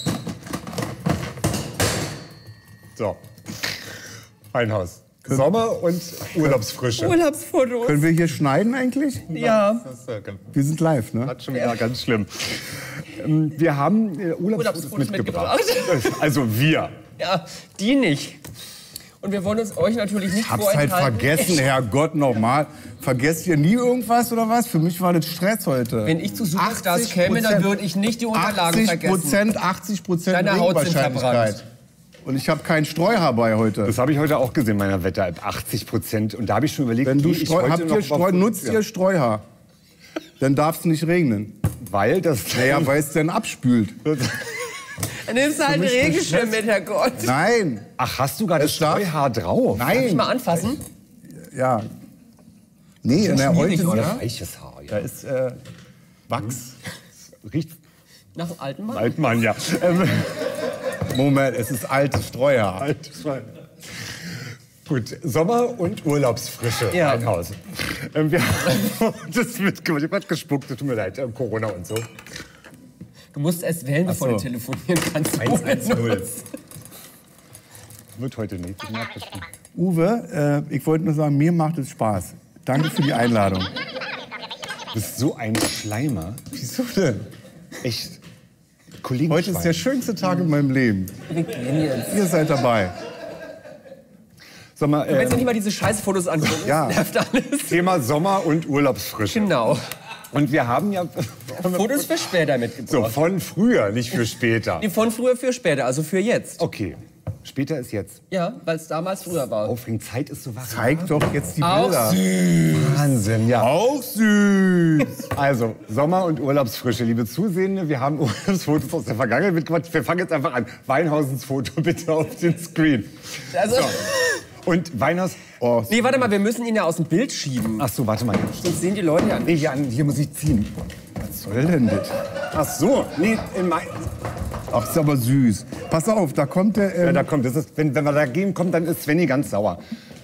So. Weinhaus. Sommer und Urlaubsfrische. Urlaubsfotos. Können wir hier schneiden eigentlich? Ja. Das ist ja ganz, Wir sind live, ne? schon wieder ganz schlimm. Ähm, Wir haben äh, Urlaubsfotos Urlaubsfotos mitgebracht. Also wir. Ja, die nicht. Und wir wollen uns euch natürlich nicht Ich hab's halt vorenthalten. vergessen, Herrgott, nochmal. Vergesst ihr nie irgendwas oder was? Für mich war das Stress heute. Wenn ich zu Superstars achtzig käme, dann Prozent. würde ich nicht die Unterlagen achtzig vergessen. Prozent, achtzig Prozent Deine Haut sind Regenwahrscheinlichkeit. Und ich habe keinen Streuhaar bei heute. Das habe ich heute auch gesehen, meiner Wetter-App. achtzig Prozent. Und da habe ich schon überlegt, Wenn du gehe ich Streu, heute habt noch ihr Streu, mal- nutzt ihr Streuhaar, dann darf es nicht regnen. Weil das... Naja, weil es dann abspült. Dann nimmst du halt einen Regenschirm mit, Herrgott. Nein, Ach, hast du gerade das Es darf- Streuhaar drauf? Darf ich nein. mal anfassen? Ja. Nee, na, heute schwierig, oder? Weiches Haar, da ja. ist äh, Wachs. Riecht Nach dem alten Mann? Altmann, ja. Ähm, Moment, es ist altes Streuhaar. Altes Schwein. Gut, Sommer und Urlaubsfrische. Ja. Ein Haus. Ähm, wir haben das mitgemacht. Ich habe gespuckt, tut mir leid, ähm, Corona und so. Du musst erst wählen, bevor so. du telefonieren kannst. eins eins null. Wird heute nicht. Ich mag das nicht. Uwe, äh, ich wollte nur sagen, mir macht es Spaß. Danke für die Einladung. Du bist so ein Schleimer. Wieso denn? Echt. Kollegen Heute ist der schönste Tag in meinem Leben. Wir gehen jetzt. Ihr seid dabei. Sag mal, Du willst ja äh, nicht mal diese Scheißfotos angucken. Ja. Das nervt alles. Thema Sommer und Urlaubsfrische. Genau. Und wir haben ja Fotos für später so mitgebracht. von früher, nicht für später. Die von früher für später, also für jetzt. Okay. Später ist jetzt. Ja, weil es damals früher war. Aufregend, Zeit ist so was. Zeig doch jetzt die Auch Bilder. süß. Wahnsinn, ja. Auch süß. Also, Sommer- und Urlaubsfrische, liebe Zusehende. Wir haben Urlaubsfotos aus der Vergangenheit mitgebracht. Wir fangen jetzt einfach an. Weinhausens Foto bitte auf den Screen. Also, Und Weinhaus... Oh, nee, warte mal, wir müssen ihn ja aus dem Bild schieben. Ach so, warte mal. Sonst sehen die Leute ja Nee, hier, an, hier muss ich ziehen. was soll denn das? Ach so, nee, in mein... Ach, ist aber süß. Pass auf, da kommt der... Ähm, Ja, da kommt, das ist, wenn, wenn wir dagegen kommen, dann ist Svenny ganz sauer.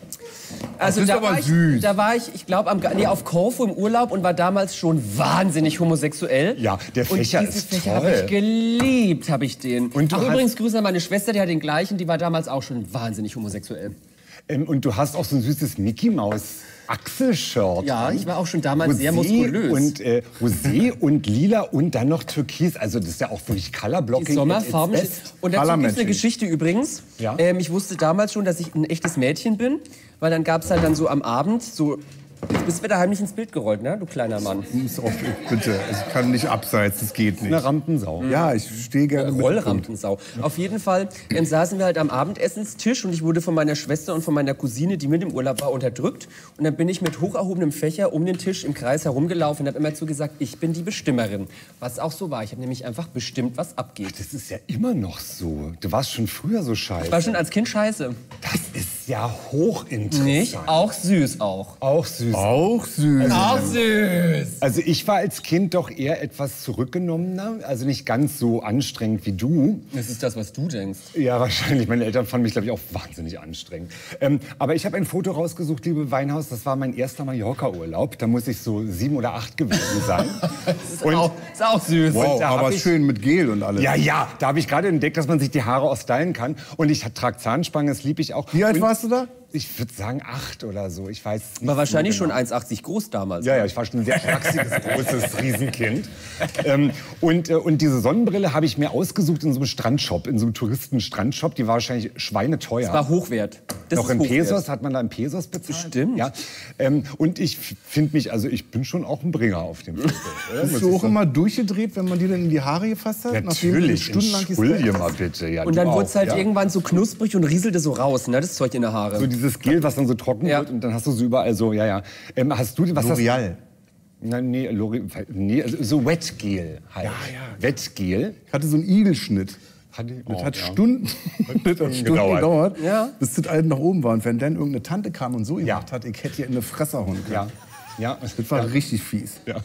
Also ist da aber war ich, süß. Da war ich, ich glaube, nee, auf Korfu im Urlaub und war damals schon wahnsinnig homosexuell. Ja, der Fächer und diesen ist Fächer toll. habe ich geliebt, habe ich den. Und du Ach, hast- übrigens, Grüße an meine Schwester, die hat den gleichen, die war damals auch schon wahnsinnig homosexuell. Ähm, und du hast auch so ein süßes Mickey Maus Achselshirt. Ja, ich war auch schon damals Rosé sehr muskulös. Und äh, Rosé und Lila und dann noch Türkis. Also das ist ja auch wirklich Colorblocking. Die Sommerfarben. at its best. Und dazu gibt es Parlamenting. eine Geschichte übrigens. Ja. Ähm, ich wusste damals schon, dass ich ein echtes Mädchen bin, weil dann gab es halt dann so am Abend so... Jetzt bist du wieder heimlich ins Bild gerollt, ne, du kleiner Mann. Ist auch, bitte, also ich kann nicht abseits, das geht nicht. Eine Rampensau. Ja, ich stehe gerne mit. Rollrampensau. Auf jeden Fall ähm, saßen wir halt am Abendessenstisch und ich wurde von meiner Schwester und von meiner Cousine, die mit im Urlaub war, unterdrückt. Und dann bin ich mit hoch erhobenem Fächer um den Tisch im Kreis herumgelaufen und habe immer zu gesagt, ich bin die Bestimmerin. Was auch so war. Ich habe nämlich einfach bestimmt, was abgeht. Das ist ja immer noch so. Du warst schon früher so scheiße. Ich war schon als Kind scheiße. Das ist ja hochinteressant. Nicht? Auch süß auch. Auch süß. Auch süß. Auch süß. Also ich war als Kind doch eher etwas zurückgenommener, also nicht ganz so anstrengend wie du. Das ist das, was du denkst. Ja, wahrscheinlich. Meine Eltern fanden mich, glaube ich, auch wahnsinnig anstrengend. Ähm, aber ich habe ein Foto rausgesucht, liebe Weinhaus. Das war mein erster Mallorca-Urlaub. Da muss ich so sieben oder acht gewesen sein. Das ist, auch, ist auch süß. Wow, da hab aber ich- schön mit Gel und alles. Ja, ja, da habe ich gerade entdeckt, dass man sich die Haare auch stylen kann. Und ich trage Zahnspangen, das liebe ich auch. Wie alt Und warst du da? Ich würde sagen acht oder so. Ich weiß nicht. War wahrscheinlich so schon genau. eins Komma achtzig groß damals. Ja, ja, ich war schon ein sehr schlachsiges, großes Riesenkind. ähm, und, äh, und diese Sonnenbrille habe ich mir ausgesucht in so einem Strandshop, in so einem Touristen-Strandshop. Die war wahrscheinlich schweineteuer. Das war Hochwert. Das Noch ist in Hochwert. Pesos, hat man da in Pesos bezahlt? Bestimmt. Ja. Ähm, und ich finde mich, also ich bin schon auch ein Bringer auf dem Foto. oder? Muss Bist ich du auch sagen. immer durchgedreht, wenn man dir dann in die Haare gefasst hat? nachdem du Natürlich, stundenlang entschuldige gesprayt mal hast? bitte. Ja, Und du dann auch, wurde es halt ja. irgendwann so knusprig und rieselte so raus, ne, das Zeug in der Haare. So dieses Gel, was dann so trocken Ja. wird und dann hast du so überall so, ja, ja. Ähm, hast du, was hast L'Oreal. Na, nee, L'Oreal, nee, also so Wetgel halt. Ja, ja. Wetgel. Ich hatte so einen Igelschnitt. Hatte, Das oh, hat ja. Stunden, das hat Stunden gedauert. gedauert, Ja. bis das alles nach oben war. Und wenn dann irgendeine Tante kam und so Ja. gemacht hat, ich hätte ihr in eine Fresse hauen können. Ja. Ja. Das war richtig fies. Ja.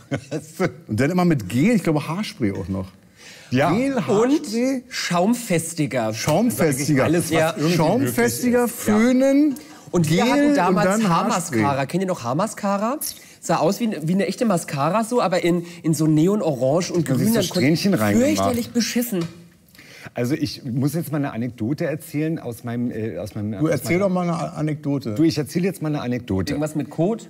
Und dann immer mit Gel, ich glaube Haarspray auch noch. Ja. Gel, Und Haarspray, Schaumfestiger. Schaumfestiger. alles, was Ja. irgendwie Schaumfestiger, möglich ist. Ja. Föhnen, Und wir Gel hatten damals und dann Haarmascara. Haarspray. Kennt ihr noch Haarmascara? Sah aus wie, wie eine echte Mascara, so, aber in, in so Neon-Orange und man sich Grün. so Dann konnte- Strähnchen reingemacht. Fürchterlich beschissen. Also ich muss jetzt mal eine Anekdote erzählen aus meinem... Äh, aus meinem Du aus erzähl meiner, doch mal eine Anekdote. Du, ich erzähle jetzt mal eine Anekdote. Irgendwas mit Kot?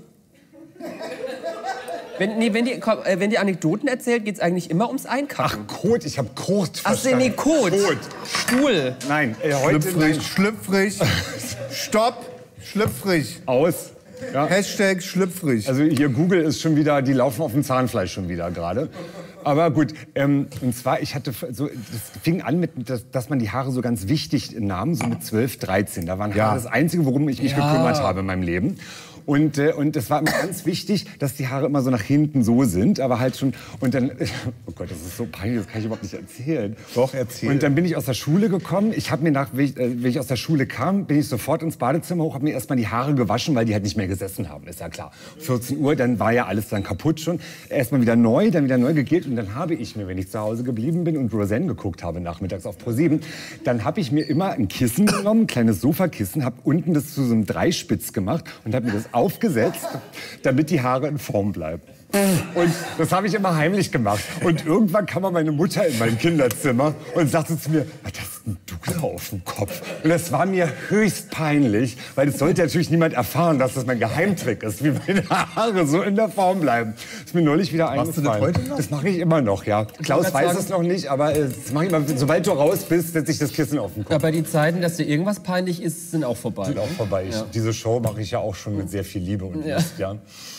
Wenn, nee, wenn, die, komm, äh, wenn die Anekdoten erzählt, geht es eigentlich immer ums Ach, Einkacken. Kot, ich habe Kot Ach, verstanden. nee, Kot. Kot. Stuhl. Nein, äh, heute... Schlüpfrig, schlüpfrig. Stopp, schlüpfrig. Aus. Ja. Hashtag schlüpfrig. Also hier Google ist schon wieder, die laufen auf dem Zahnfleisch schon wieder gerade. Aber gut, ähm, und zwar, ich hatte so, das fing an mit, dass, dass man die Haare so ganz wichtig nahm, so mit zwölf, dreizehn. Da waren Haare Ja. das Einzige, worum ich mich Ja. gekümmert habe in meinem Leben. Und, äh, und es war immer ganz wichtig, dass die Haare immer so nach hinten so sind, aber halt schon, und dann, oh Gott, das ist so peinlich, das kann ich überhaupt nicht erzählen. Doch, erzähl. Und dann bin ich aus der Schule gekommen, ich habe mir nach, wenn ich, äh, wenn ich aus der Schule kam, bin ich sofort ins Badezimmer hoch, habe mir erstmal die Haare gewaschen, weil die halt nicht mehr gesessen haben, ist ja klar. vierzehn Uhr, dann war ja alles dann kaputt schon. Erstmal wieder neu, dann wieder neu gegelt und dann habe ich mir, wenn ich zu Hause geblieben bin und Roseanne geguckt habe nachmittags auf ProSieben, dann habe ich mir immer ein Kissen genommen, ein kleines Sofakissen, habe unten das zu so einem Dreispitz gemacht und habe mir das aufgesetzt, damit die Haare in Form bleiben. Und das habe ich immer heimlich gemacht. Und irgendwann kam mal meine Mutter in mein Kinderzimmer und sagte zu mir, was hast denn du da auf dem Kopf? Und das war mir höchst peinlich, weil es sollte natürlich niemand erfahren, dass das mein Geheimtrick ist, wie meine Haare so in der Form bleiben. Das ist mir neulich wieder Machst du das eingefallen. heute noch? Das mache ich immer noch, ja. Klaus wollte weiß sagen- es noch nicht, aber äh, das mache ich immer. Sobald du raus bist, setze ich das Kissen auf den Kopf. Aber die Zeiten, dass dir irgendwas peinlich ist, sind auch vorbei. Sind auch vorbei. Ich, Diese Show mache ich ja auch schon mit sehr viel Liebe und Lust, ja.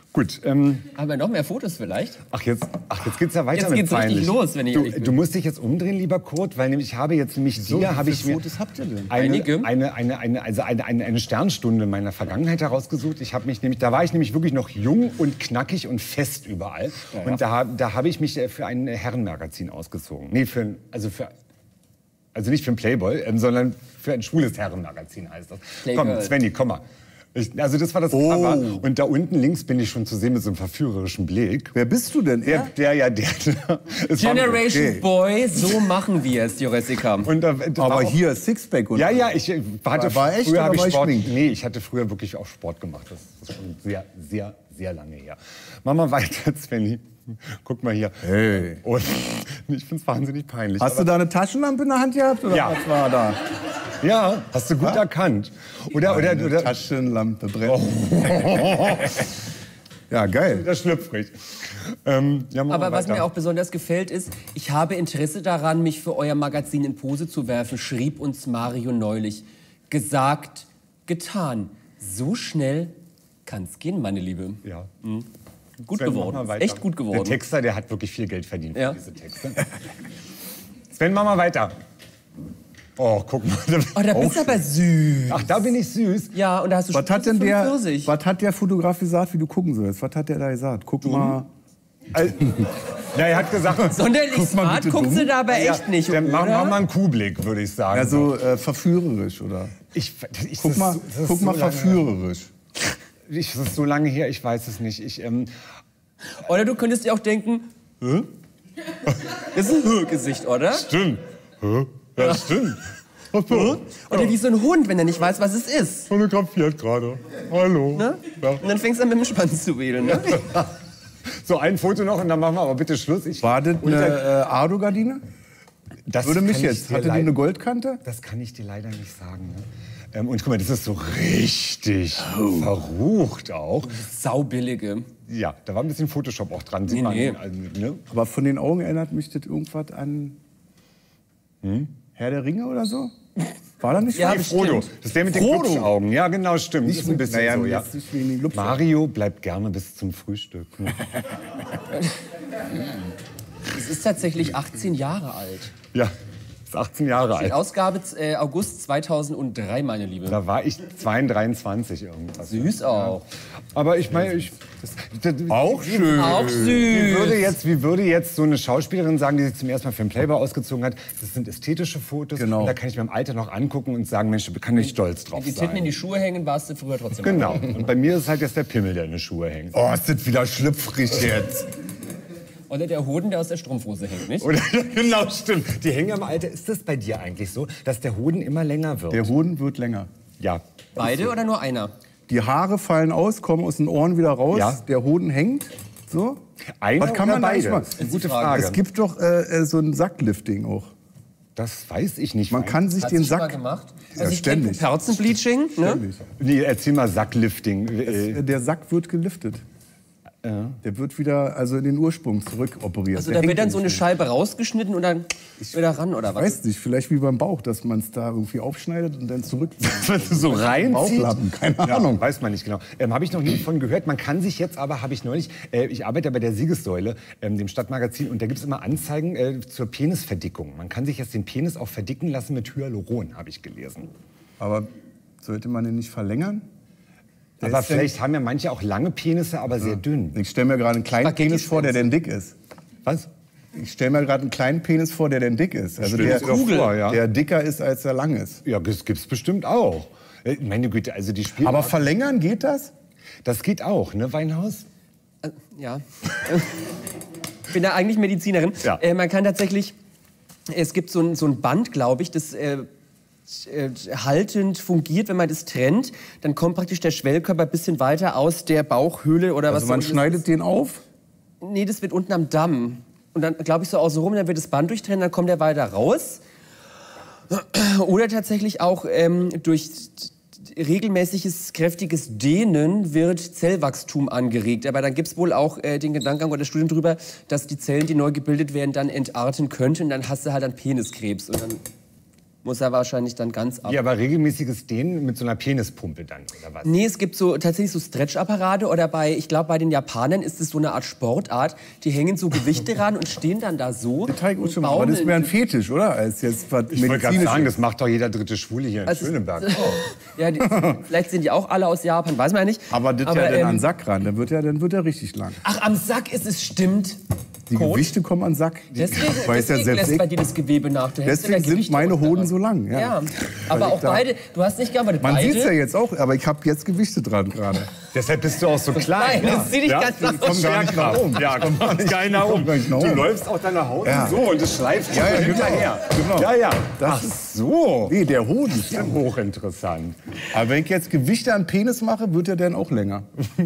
Gut. Ähm, Haben wir noch mehr Fotos vielleicht? ach, jetzt, ach, jetzt geht's ja weiter Jetzt mit geht's richtig peinlich. los, wenn ich du, ehrlich bin. du musst dich jetzt umdrehen, lieber Kurt, weil nämlich ich habe jetzt nämlich So, dir, wie habe ich viele mir Fotos habt ihr denn? eine, Einige. eine, eine, eine, also eine, eine, eine Sternstunde meiner Vergangenheit herausgesucht. Ich habe mich nämlich, da war ich nämlich wirklich noch jung und knackig und fest überall. Ja, ja. Und da, da habe ich mich äh, für ein Herrenmagazin ausgezogen. Nee, für, ein- also für Also nicht für ein Playboy, ähm, sondern für ein schwules Herrenmagazin heißt das. Playgirl. Komm, Svenny, komm mal. Ich, also das war das Oh. Cover. Und da unten links bin ich schon zu sehen mit so einem verführerischen Blick. Wer bist du denn? Der, der ja, der. es war- Generation okay. Boy, so machen wir es, Jurassica. Und da, das war Aber auch- hier Sixpack und Ja, ja, ich äh, hatte War- war echt früher oder habe ich war ich Sport. schminkt? Nee, ich hatte früher wirklich auch Sport gemacht. Das ist schon sehr, sehr, sehr lange her. Mach mal weiter, Svenny. Guck mal hier. Hey. Und ich finde es wahnsinnig peinlich. Hast du da eine Taschenlampe in der Hand gehabt? Oder Ja. was war da? Ja, hast du gut erkannt. Oder, oder, Eine oder, Taschenlampe brennt. Ja, geil. das ist schlüpfrig. Ähm, ja, mach Aber mal was weiter. mir auch besonders gefällt ist, ich habe Interesse daran, mich für euer Magazin in Pose zu werfen, schrieb uns Mario neulich. Gesagt, getan. So schnell kann's gehen, meine Liebe. Ja. Gut Sven, mach geworden. mal weiter. Echt gut geworden. Der Texter, der hat wirklich viel Geld verdient Ja. für diese Texte. Sven, mach mal weiter. Oh, guck mal. Oh, da bist du aber süß. Ach, da bin ich süß. Ja, und da hast du Was hat denn Spitze der, von Pfirsich. was hat der Fotograf gesagt, wie du gucken sollst? Was hat der da gesagt? Guck mal. Ja, er hat gesagt, Sonderlich Guck mal smart bitte guckst dumm. du da aber ja, echt nicht, dann mach, oder? mach mal einen Kuhblick, würde ich sagen. Also äh, verführerisch, oder? ich, ich, Guck das- mal, das ist guck so mal lange verführerisch. her. Ich, das ist so lange her, ich weiß es nicht. Ich, ähm, Oder du könntest dir auch denken, Hä? Das ist ein Hö-Gesicht, oder? stimmt. Hä? Ja, stimmt. Oder wie so ein Hund, wenn er nicht weiß, was es ist. Fotografiert gerade. Hallo. Ne? Ja. Und dann fängst du an mit dem Schwanz zu wedeln. Ne? So, ein Foto noch und dann machen wir aber bitte Schluss. Ich, War das Und eine dann- äh, Ardo-Gardine? das Würde mich kann jetzt. ich dir Hatte die leid- eine Goldkante? Das kann ich dir leider nicht sagen. Ne? Ähm, und guck mal, das ist so richtig verrucht auch. Saubillige. Ja, da war ein bisschen Photoshop auch dran. Sieht Nee, man, nee. also, ne? Aber von den Augen erinnert mich das irgendwas an Herr der Ringe oder so? War da nicht Ja, was? hab Frodo. Stimmt. Das ist der mit den Frodo. Glubschaugen. Ja, genau, stimmt. Nicht ist ein mit- bisschen naja, so, ja. jetzt nicht wegen den Glubschaugen. Mario bleibt gerne bis zum Frühstück. Ne? Es ist tatsächlich achtzehn Jahre alt. Ja, ist achtzehn Jahre Die alt. Ausgabe äh, August zweitausenddrei, meine Liebe. Da war ich zweiunddreißig irgendwas. Süß auch. Aber ich meine, ich... Das, das, Auch schön. Auch Wie süß. würde, jetzt, wie würde jetzt so eine Schauspielerin sagen, die sich zum ersten Mal für einen Playboy ausgezogen hat, das sind ästhetische Fotos Genau. und da kann ich mir im Alter noch angucken und sagen, Mensch, da kann ich stolz drauf Die Titten in sein. die Schuhe hängen, warst du früher trotzdem. Genau. Und bei mir ist es halt jetzt der Pimmel, der in die Schuhe hängt. Oh, ist das wieder schlüpfrig jetzt. Oder der Hoden, der aus der Strumpfhose hängt, nicht? Oder, genau, stimmt. Die hängen im Alter. Ist das bei dir eigentlich so, dass der Hoden immer länger wird? Der Hoden wird länger. ja. Beide oder nur einer? Die Haare fallen aus, kommen aus den Ohren wieder raus. Ja. Der Hoden hängt. So. Einer Was kann oder man da eigentlich beide? machen? Das ist eine die gute Frage. Frage. Es gibt doch äh, äh, so ein Sacklifting auch. Das weiß ich nicht. Man kann sich Hast den du schon mal Sack. gemacht? Ja, Also ich kenn ständig. Perzenbleaching, ne? Ständig. Nee, erzähl mal Sacklifting. Äh, Äh, Der Sack wird geliftet. Der wird wieder also in den Ursprung zurückoperiert. Also Der da wird hängt dann so eine nicht. Scheibe rausgeschnitten und dann wieder ran, oder Ich was? weiß nicht, vielleicht wie beim Bauch, dass man es da irgendwie aufschneidet und dann zurück. so reinzieht. Bauchlappen, keine Ja, Ahnung. weiß man nicht genau. Ähm, habe ich noch nie von gehört. Man kann sich jetzt aber, habe ich neulich, äh, ich arbeite bei der Siegessäule, ähm, dem Stadtmagazin, und da gibt es immer Anzeigen äh, zur Penisverdickung. Man kann sich jetzt den Penis auch verdicken lassen mit Hyaluron, habe ich gelesen. Aber sollte man den nicht verlängern? Der Aber ist ja- vielleicht haben ja manche auch lange Penisse, aber sehr dünn. Ich stelle mir gerade einen kleinen Spaghetti Penis vor, der denn dick ist. Was? Ich stelle mir gerade einen kleinen Penis vor, der denn dick ist. Also Stell der, dir das doch vor, ja. der dicker ist, als er lang ist. Ja, das gibt's bestimmt auch. Äh, Meine Güte, also die spielen. Aber verlängern geht das? das geht auch, ne, Weinhaus? Äh, Ja. Ich bin ja eigentlich Medizinerin. Ja. Äh, man kann tatsächlich, es gibt so ein, so ein Band, glaube ich, das äh, äh, haltend fungiert, wenn man das trennt. Dann kommt praktisch der Schwellkörper ein bisschen weiter aus der Bauchhöhle oder was Also man so. schneidet den auf? Nee, das wird unten am Damm. Und dann, glaube ich, so außen rum, dann wird das Band durchtrennen, dann kommt er weiter raus. Oder tatsächlich auch ähm, durch regelmäßiges, kräftiges Dehnen wird Zellwachstum angeregt. Aber dann gibt es wohl auch äh, den Gedankengang oder Studien darüber, dass die Zellen, die neu gebildet werden, dann entarten könnten. Und dann hast du halt einen Peniskrebs. Und dann muss er wahrscheinlich dann ganz ab. Ja, aber regelmäßiges Dehnen mit so einer Penispumpe dann, oder was? Nee, es gibt so tatsächlich so Stretch-Apparate oder bei, ich glaube, bei den Japanern ist es so eine Art Sportart. Die hängen so Gewichte ran und stehen dann da so. Und schon mal, aber das ist mehr ein Fetisch, oder? Als jetzt was Ich wollte gerade sagen, medizinisches. das macht doch jeder dritte Schwule hier in Also- Schöneberg. Ja, die, vielleicht sind die auch alle aus Japan, weiß man ja nicht. Aber das ja dann ähm, an den Sack ran, dann wird ja, dann wird er richtig lang. Ach, am Sack ist es, stimmt. Die Kot. Gewichte kommen an den Sack. Deswegen, Weiß ja deswegen selbst lässt ich. bei dir das Gewebe nach. Du hältst ja Deswegen sind Gewichte meine unten Hoden dran. so lang. Ja. Ja, Weil aber ich auch da- beide, du hast nicht gearbeitet, Man beide. sieht es ja jetzt auch, aber ich habe jetzt Gewichte dran gerade. Deshalb bist du auch so klein. Nein, das sieht dich ganz Die nach kommen gar nicht nach oben. Ja, kommt gar nicht nach oben. gar nicht nach Du oben. läufst auch deiner Haut Ja. so und es schleift Ja, ja, genau. hinterher. Genau. Ja, ja. Das Ach ist- so. Nee, der Hoden. Das ist ja hochinteressant. Aber wenn ich jetzt Gewichte an Penis mache, wird er dann auch länger.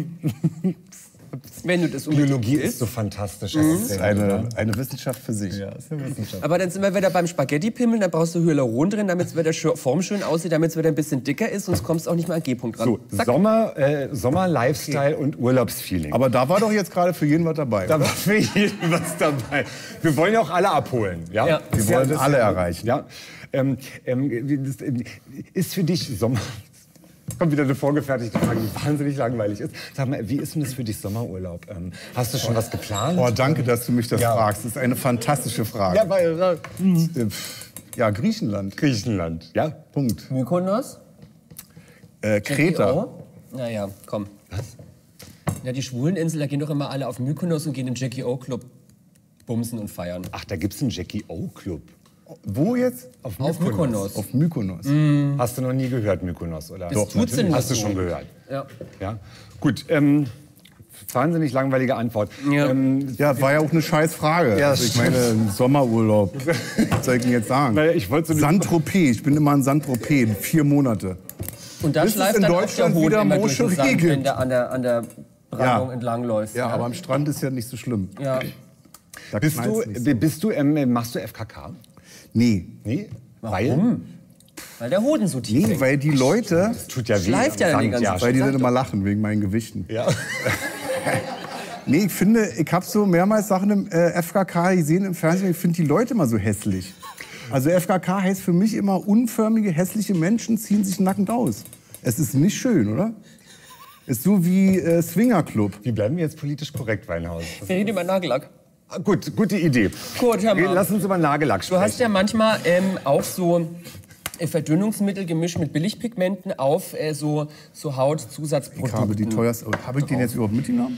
Wenn du das unbedingt Biologie willst. ist so fantastisch. Das ist eine, eine Wissenschaft für sich. Ja, ist eine Wissenschaft. Aber dann sind wir wieder beim Spaghetti-Pimmeln, dann brauchst du Hyaluron drin, damit es wieder schö- Form schön aussieht, damit es wieder ein bisschen dicker ist, sonst kommst du auch nicht mehr an G-Punkt ran. So, Zack. Sommer, äh, Sommer, Lifestyle und Urlaubsfeeling. Aber da war doch jetzt gerade für jeden was dabei. da oder? war für jeden was dabei. Wir wollen ja auch alle abholen. Ja? Ja. Wir Ist wollen das- alle erreichen. Ja. Ähm, ähm, das, ähm, ist für dich Sommer... Kommt wieder eine vorgefertigte Frage, die wahnsinnig langweilig ist. Sag mal, wie ist denn das für dich Sommerurlaub? Ähm, hast du schon was geplant? Oh, danke, dass du mich das Ja. fragst. Das ist eine fantastische Frage. Ja, weil, äh, Äh, pff, ja, Griechenland. Griechenland. Ja. Punkt. Mykonos? Äh, Kreta. Oh? Naja, komm. Was? Ja, die Schwuleninsel, da gehen doch immer alle auf Mykonos und gehen in den Jackie O Club bumsen und feiern. Ach, da gibt's einen Jackie O Club. Wo jetzt? Auf Auf Mykonos. Auf Mykonos. Hast du noch nie gehört, Mykonos, oder? Das tut sie nicht Hast du so. schon gehört. Ja. Ja. Gut, ähm, wahnsinnig langweilige Antwort. Ja. Ähm, Ja, war ja auch eine scheiß Frage. Ja, also ich meine, Sommerurlaub. Was soll ich denn jetzt sagen? Naja, ich wollte so eine- Saint-Tropez. Ich bin immer in Saint-Tropez. Vier Monate. Und da Bis es schleift in dann Deutschland auch der wieder Hoden immer durch den Moscherie Sand, gibt. wenn der an der, an der Brandung Ja. entlangläuft. Ja, aber am Strand ist ja nicht so schlimm. Ja. Da bist du, knallt's nicht so. bist du ähm, machst du F K K? Nee. Nee? Warum? Weil der Hoden so tief Nee, hängt. weil die Leute, Das tut ja weh. Schleift ja am dann die Sand, ganze ja. Zeit. weil die sag dann doch. immer lachen wegen meinen Gewichten. Ja. Nee, ich finde, ich habe so mehrmals Sachen im äh, F K K gesehen im Fernsehen. Ich finde die Leute immer so hässlich. Also F K K heißt für mich immer, unförmige, hässliche Menschen ziehen sich nackend aus. Es ist nicht schön, oder? Ist so wie äh, Swingerclub. Wie bleiben wir jetzt politisch korrekt, Weinhaus? Wir reden über Nagellack. Ah, Gut, gute Idee. Gut, hör mal. Lass uns über Nagellack Du sprechen. hast ja manchmal ähm, auch so äh, Verdünnungsmittel gemischt mit Billigpigmenten auf äh, so, so Hautzusatzprodukte. Ich habe die teuerste. Oh, habe ich den jetzt überhaupt mitgenommen?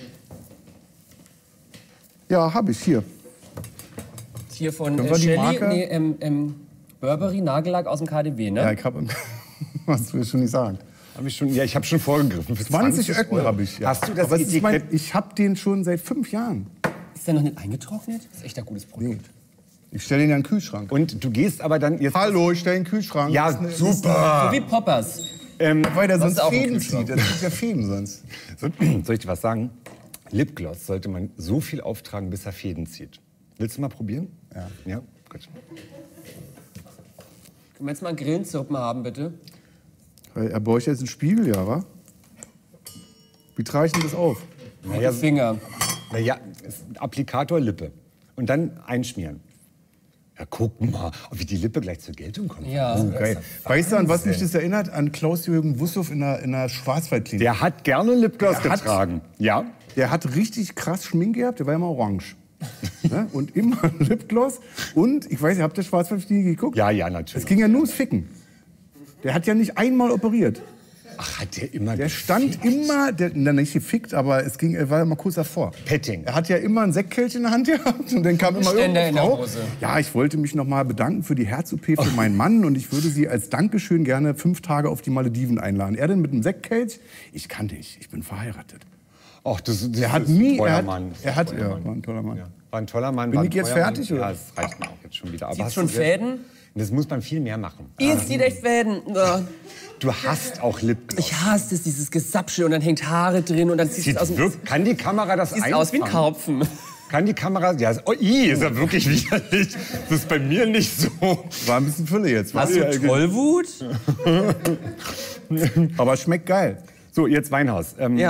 Ja, habe ich hier. Hier von Können äh, wir die Shelly, Marke- nee, ähm, ähm, Burberry Nagellack aus dem K D W, ne? Ja, ich habe. Was will ich schon nicht sagen? Hab ich, schon, ja, ich habe schon vorgegriffen. Für zwanzig Öcken Euro. habe ich. Ja. Hast du das Aber es ist mein, Etikett? ich habe den schon seit fünf Jahren. Ist der noch nicht eingetrocknet? Das ist echt ein gutes Produkt. Nee. Ich stelle den ja in den Kühlschrank. Und du gehst aber dann jetzt... Hallo, ich stelle den Kühlschrank. Ja, Das ist eine- super. So wie Poppers. Weil der Das sonst ist auch ein Fäden Kühlschrank. zieht. Das ist ja Fäden sonst. So, soll ich dir was sagen? Lipgloss sollte man so viel auftragen, bis er Fäden zieht. Willst du mal probieren? Ja. Ja, gut. Können wir jetzt mal einen Grillenzirpen haben, bitte? Weil er bräuchte jetzt einen Spiegel, ja, wa? Wie trage ich denn das auf? Naja, Die Finger. naja, ist ein Applikator Lippe. Und dann einschmieren. Ja, guck mal, wie die Lippe gleich zur Geltung kommt. Ja. Oh, geil. Weißt du, an was mich das erinnert? An Klaus-Jürgen Wussow in der, in der Schwarzwaldklinik. Der hat gerne Lipgloss Der hat- getragen. Ja. Der hat richtig krass Schmink gehabt, der war immer orange. Ne? Und immer Lipgloss. Und, ich weiß, ihr habt der Schwarzwaldklinik geguckt? Ja, ja, Es natürlich. ging ja nur ums Ficken. Der hat ja nicht einmal operiert. Ach, hat der immer Der gefickt? stand immer, der, na, nicht gefickt, aber es ging, er war ja mal kurz davor. Petting. Er hat ja immer ein Sektkelch in der Hand gehabt und dann kam immer Ständer irgendeine in der Frau. Hose. Ja, ich wollte mich noch mal bedanken für die Herz-O P für meinen Mann und ich würde Sie als Dankeschön gerne fünf Tage auf die Malediven einladen. Er denn mit einem Sektkelch? Ich kann nicht, ich bin verheiratet. Ach, das, das Er hat ist ein nie, toller er hat, Mann. er hat, Toller ja, Mann. war ein toller Mann. Ja, war ein toller Mann. Bin war ein ich jetzt treuer fertig, Mann. oder? Ja, das reicht mir auch jetzt schon wieder. Aber Sieht's hast schon du sehr- Fäden? Das muss man viel mehr machen. Ihr sieht echt Fäden. Ja. Du hast auch Lipgloss. Ich hasse es, dieses Gesapsche und dann hängt Haare drin und dann sieht es Sieht aus, dem- wirk- kann die Kamera das sieht einfangen? aus wie ein Karpfen. Kann die Kamera... Ja, ist- oh, i, ist ja wirklich widerlich. Das ist bei mir nicht so. War ein bisschen Fülle jetzt. Hast du Tollwut? Aber schmeckt geil. So, jetzt Weinhaus. Ähm, Ja.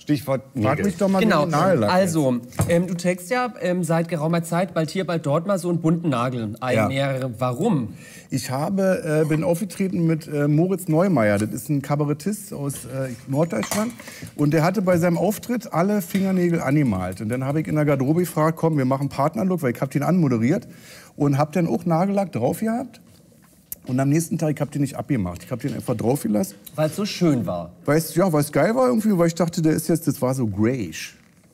Stichwort Frag Nägel. mich doch mal Genau, wegen Nagellack. also, ähm, du trägst ja ähm, seit geraumer Zeit, bald hier, bald dort mal so einen bunten Nagel. Ein, Ja. mehrere. Warum? Ich habe, äh, bin aufgetreten mit äh, Moritz Neumeier. Das ist ein Kabarettist aus äh, Norddeutschland. Und der hatte bei seinem Auftritt alle Fingernägel angemalt. Und dann habe ich in der Garderobe gefragt, komm, wir machen Partnerlook, weil ich habe den anmoderiert. Und habe dann auch Nagellack drauf gehabt. Und am nächsten Tag, ich habe den nicht abgemacht. Ich habe den einfach drauf gelassen. Weil es so schön war. Weißt du, ja, weil es geil war irgendwie, weil ich dachte, der ist jetzt, das war so grayish.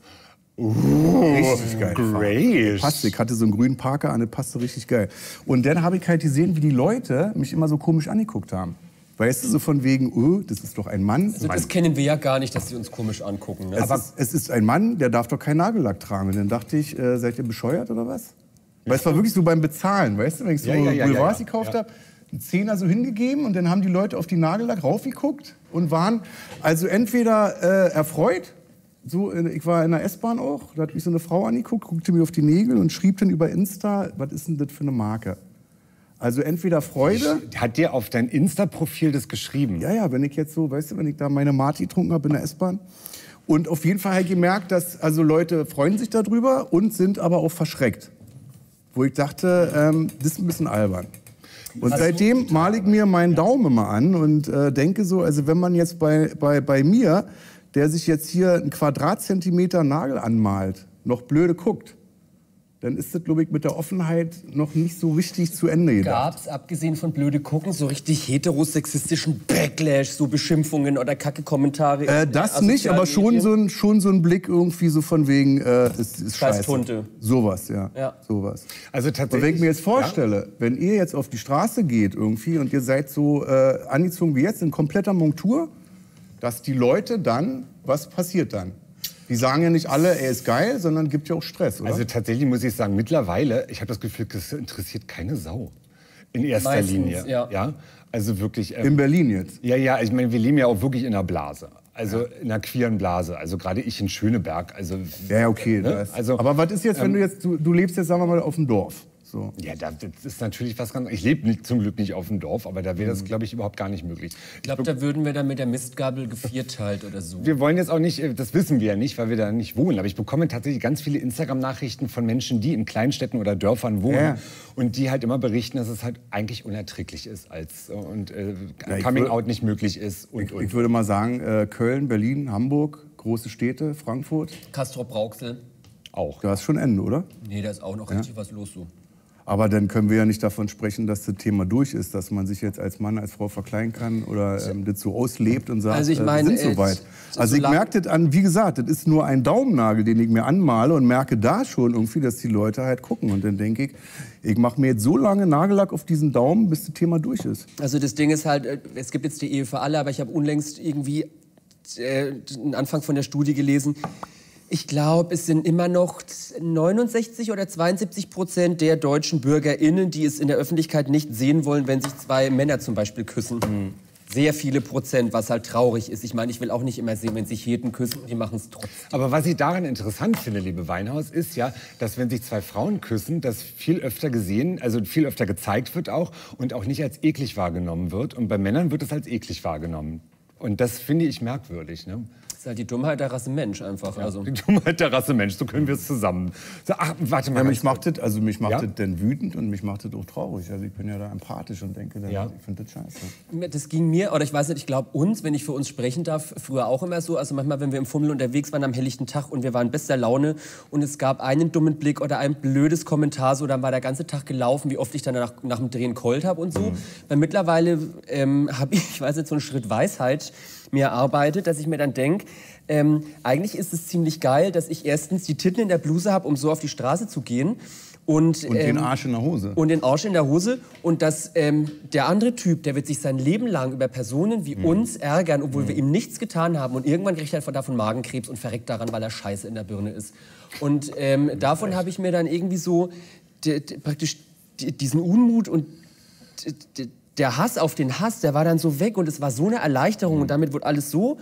Uh, Richtig geil. grayish. Passte, ich hatte so einen grünen Parker an, das passte richtig geil. Und dann habe ich halt gesehen, wie die Leute mich immer so komisch angeguckt haben. Weißt du, so von wegen, oh, das ist doch ein Mann. Also das kennen wir ja gar nicht, dass sie uns komisch angucken. Ne? Es, Aber ist, es ist ein Mann, der darf doch keinen Nagellack tragen. Und dann dachte ich, äh, seid ihr bescheuert oder was? Weil es war wirklich so beim Bezahlen, weißt du, wenn ich so Ja, ja, ja, Boulevards ja, ja. gekauft Ja. habe, einen Zehner so hingegeben und dann haben die Leute auf die Nagellack raufgeguckt und waren also entweder äh, erfreut, so, äh, ich war in der S-Bahn auch, da hat mich so eine Frau angeguckt, guckte mir auf die Nägel und schrieb dann über Insta, was ist denn das für eine Marke? Also entweder Freude, Hat dir auf dein Insta-Profil das geschrieben? ja, ja, wenn ich jetzt so, weißt du, wenn ich da meine Marti getrunken habe in der S-Bahn. Und auf jeden Fall habe ich gemerkt, dass also Leute freuen sich darüber und sind aber auch verschreckt. Wo ich dachte, ähm, das ist ein bisschen albern. Und seitdem male ich mir meinen Daumen immer an und äh, denke so, also wenn man jetzt bei, bei, bei mir, der sich jetzt hier einen Quadratzentimeter Nagel anmalt, noch blöde guckt, dann ist das, glaube ich, mit der Offenheit noch nicht so richtig zu Ende gedacht. gab es, abgesehen von blöde Gucken, so richtig heterosexistischen Backlash, so Beschimpfungen oder Kacke-Kommentare? Äh, in das den nicht, aber schon sozialen so, ein, schon so ein Blick irgendwie so von wegen, äh, ist, ist Scheiß scheiße. Tunte. Sowas, ja. Ja. Sowas. Also Und wenn tatsächlich. ich mir jetzt vorstelle, wenn ihr jetzt auf die Straße geht irgendwie und ihr seid so äh, angezogen wie jetzt in kompletter Montur, dass die Leute dann, was passiert dann? Die sagen ja nicht alle, er ist geil, sondern gibt ja auch Stress, oder? Also tatsächlich muss ich sagen, mittlerweile, ich habe das Gefühl, das interessiert keine Sau. In erster Meistens, Linie. ja. Also wirklich. ähm, in Berlin jetzt. Ja, ja, ich meine, wir leben ja auch wirklich in einer Blase. Also in einer queeren Blase. Also gerade ich in Schöneberg. Also, Ja, ja, okay. Ne? das- Also, aber was ist jetzt, wenn du jetzt, du, du lebst jetzt, sagen wir mal, auf dem Dorf? So. Ja, das ist natürlich was ganz. Ich lebe nicht, zum Glück nicht auf dem Dorf, aber da wäre Mhm. das, glaube ich, überhaupt gar nicht möglich. Ich glaube, da würden wir dann mit der Mistgabel gevierteilt oder so. Wir wollen jetzt auch nicht, das wissen wir ja nicht, weil wir da nicht wohnen, aber ich bekomme tatsächlich ganz viele Instagram-Nachrichten von Menschen, die in Kleinstädten oder Dörfern wohnen Ja. und die halt immer berichten, dass es halt eigentlich unerträglich ist als und äh, Ja, ich Coming würd- Out nicht möglich ist und, und. Ich würde mal sagen, äh, Köln, Berlin, Hamburg, große Städte, Frankfurt, Castrop Rauxel. auch. da ist schon Ende, oder? Nee, da ist auch noch richtig was los so. Aber dann können wir ja nicht davon sprechen, dass das Thema durch ist, dass man sich jetzt als Mann, als Frau verkleiden kann oder ähm, das so auslebt und sagt, Also ich äh, meine, wir sind äh, so weit. Also ich solange- merke das an, wie gesagt, das ist nur ein Daumennagel, den ich mir anmale und merke da schon irgendwie, dass die Leute halt gucken. Und dann denke ich, ich mache mir jetzt so lange Nagellack auf diesen Daumen, bis das Thema durch ist. Also das Ding ist halt, äh, es gibt jetzt die Ehe für alle, aber ich habe unlängst irgendwie äh, einen Anfang von der Studie gelesen. Ich glaube, es sind immer noch neunundsechzig oder zweiundsiebzig Prozent der deutschen BürgerInnen, die es in der Öffentlichkeit nicht sehen wollen, wenn sich zwei Männer zum Beispiel küssen. Sehr viele Prozent, was halt traurig ist. Ich meine, ich will auch nicht immer sehen, wenn sich Heten küssen, die machen es trotzdem. Aber was ich daran interessant finde, liebe Weinhaus, ist ja, dass wenn sich zwei Frauen küssen, das viel öfter gesehen, also viel öfter gezeigt wird auch und auch nicht als eklig wahrgenommen wird. Und bei Männern wird es als eklig wahrgenommen. Und das finde ich merkwürdig. Ne? Das ist halt die Dummheit der Rasse Mensch einfach. Also. Die Dummheit der Rasse Mensch, so können wir es zusammen. So, ach, warte mal. Ja, ganz mich macht das, also mich macht Ja? das dann wütend und mich macht das auch traurig. Also ich bin ja da empathisch und denke, dann, Ja. ich finde das scheiße. Das ging mir, oder ich weiß nicht, ich glaube uns, wenn ich für uns sprechen darf, früher auch immer so. Also manchmal, wenn wir im Fummel unterwegs waren am helllichten Tag und wir waren bester Laune und es gab einen dummen Blick oder ein blödes Kommentar, so dann war der ganze Tag gelaufen, wie oft ich dann nach, nach dem Drehen keult habe und so. Mhm. Weil mittlerweile ähm, habe ich, ich weiß nicht, so einen Schritt Weisheit mir erarbeitet, dass ich mir dann denke, ähm, eigentlich ist es ziemlich geil, dass ich erstens die Titten in der Bluse habe, um so auf die Straße zu gehen. Und, Und den ähm, Arsch in der Hose. Und den Arsch in der Hose. Und dass ähm, der andere Typ, der wird sich sein Leben lang über Personen wie uns ärgern, obwohl wir ihm nichts getan haben. Und irgendwann kriegt er davon Magenkrebs und verreckt daran, weil er scheiße in der Birne ist. Und ähm, davon habe ich mir dann irgendwie so d- d- praktisch d- diesen Unmut und d- d- der Hass auf den Hass, der war dann so weg. Und es war so eine Erleichterung. Und damit wurde alles so,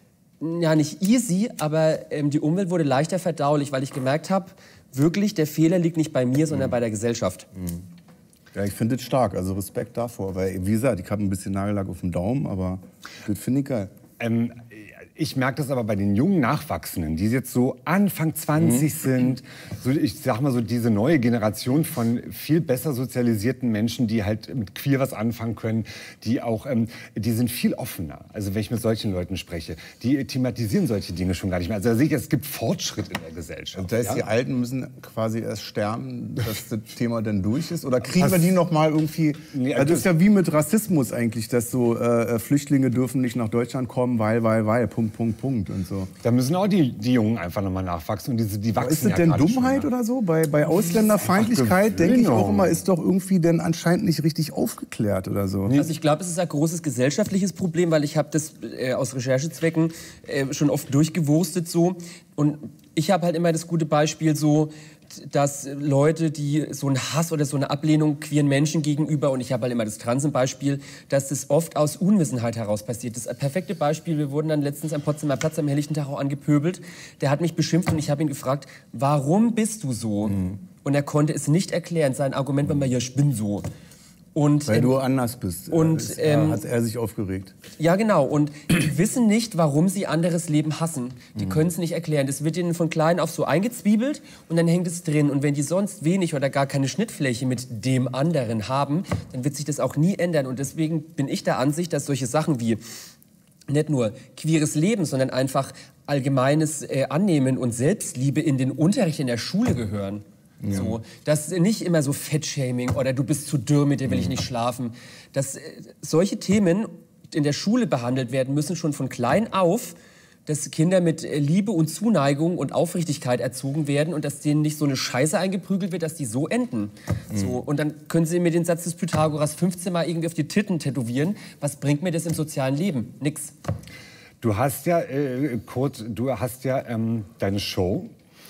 ja nicht easy, aber ähm, die Umwelt wurde leichter verdaulich, weil ich gemerkt habe, wirklich, der Fehler liegt nicht bei mir, sondern bei der Gesellschaft. Ja, ich finde das stark, also Respekt davor. Weil, wie gesagt, ich habe ein bisschen Nagellack auf dem Daumen, aber das finde ich geil. Ähm, Ich merke das aber bei den jungen Nachwachsenden, die jetzt so Anfang zwanzig mhm. sind. So, ich sag mal so, diese neue Generation von viel besser sozialisierten Menschen, die halt mit Queer was anfangen können, die auch, ähm, die sind viel offener. Also wenn ich mit solchen Leuten spreche, die thematisieren solche Dinge schon gar nicht mehr. Also da sehe ich, es gibt Fortschritt in der Gesellschaft. Das heißt, ja? Die Alten müssen quasi erst sterben, dass das Thema dann durch ist? Oder kriegen wir die noch mal irgendwie... Nee, das ist ja wie mit Rassismus eigentlich, dass so äh, Flüchtlinge dürfen nicht nach Deutschland kommen, weil, weil, weil... Punkt, Punkt, Punkt und so. Da müssen auch die, die Jungen einfach nochmal nachwachsen. Und diese, die wachsen ist das ja denn Dummheit schon, oder so? Bei, bei Ausländerfeindlichkeit denke ich auch immer, ist doch irgendwie denn anscheinend nicht richtig aufgeklärt oder so. Also ich glaube, es ist ein großes gesellschaftliches Problem, weil ich habe das äh, aus Recherchezwecken äh, schon oft durchgewurstet so. Und ich habe halt immer das gute Beispiel so, dass Leute, die so einen Hass oder so eine Ablehnung queeren Menschen gegenüber, und ich habe halt immer das Transenbeispiel, dass das oft aus Unwissenheit heraus passiert. Das perfekte Beispiel, wir wurden dann letztens am Potsdamer Platz am helllichten Tag auch angepöbelt. Der hat mich beschimpft und ich habe ihn gefragt, warum bist du so? Mhm. Und er konnte es nicht erklären. Sein Argument war immer, ja, ich bin so. Und, Weil ähm, du anders bist. Und, ist, ähm, hat er sich aufgeregt. Ja, genau. Und die wissen nicht, warum sie anderes Leben hassen. Die mhm. können es nicht erklären. Das wird ihnen von klein auf so eingezwiebelt und dann hängt es drin. Und wenn die sonst wenig oder gar keine Schnittfläche mit dem anderen haben, dann wird sich das auch nie ändern. Und deswegen bin ich der Ansicht, dass solche Sachen wie nicht nur queeres Leben, sondern einfach allgemeines äh, Annehmen und Selbstliebe in den Unterricht in der Schule gehören. Ja. So, dass nicht immer so Fettshaming oder du bist zu dürr, mit dir will ich nicht schlafen. Dass äh, solche Themen in der Schule behandelt werden müssen, schon von klein auf, dass Kinder mit äh, Liebe und Zuneigung und Aufrichtigkeit erzogen werden und dass denen nicht so eine Scheiße eingeprügelt wird, dass die so enden. Mhm. So, und dann können sie mir den Satz des Pythagoras fünfzehn Mal irgendwie auf die Titten tätowieren. Was bringt mir das im sozialen Leben? Nix. Du hast ja, äh, Kurt, du hast ja ähm, deine Show.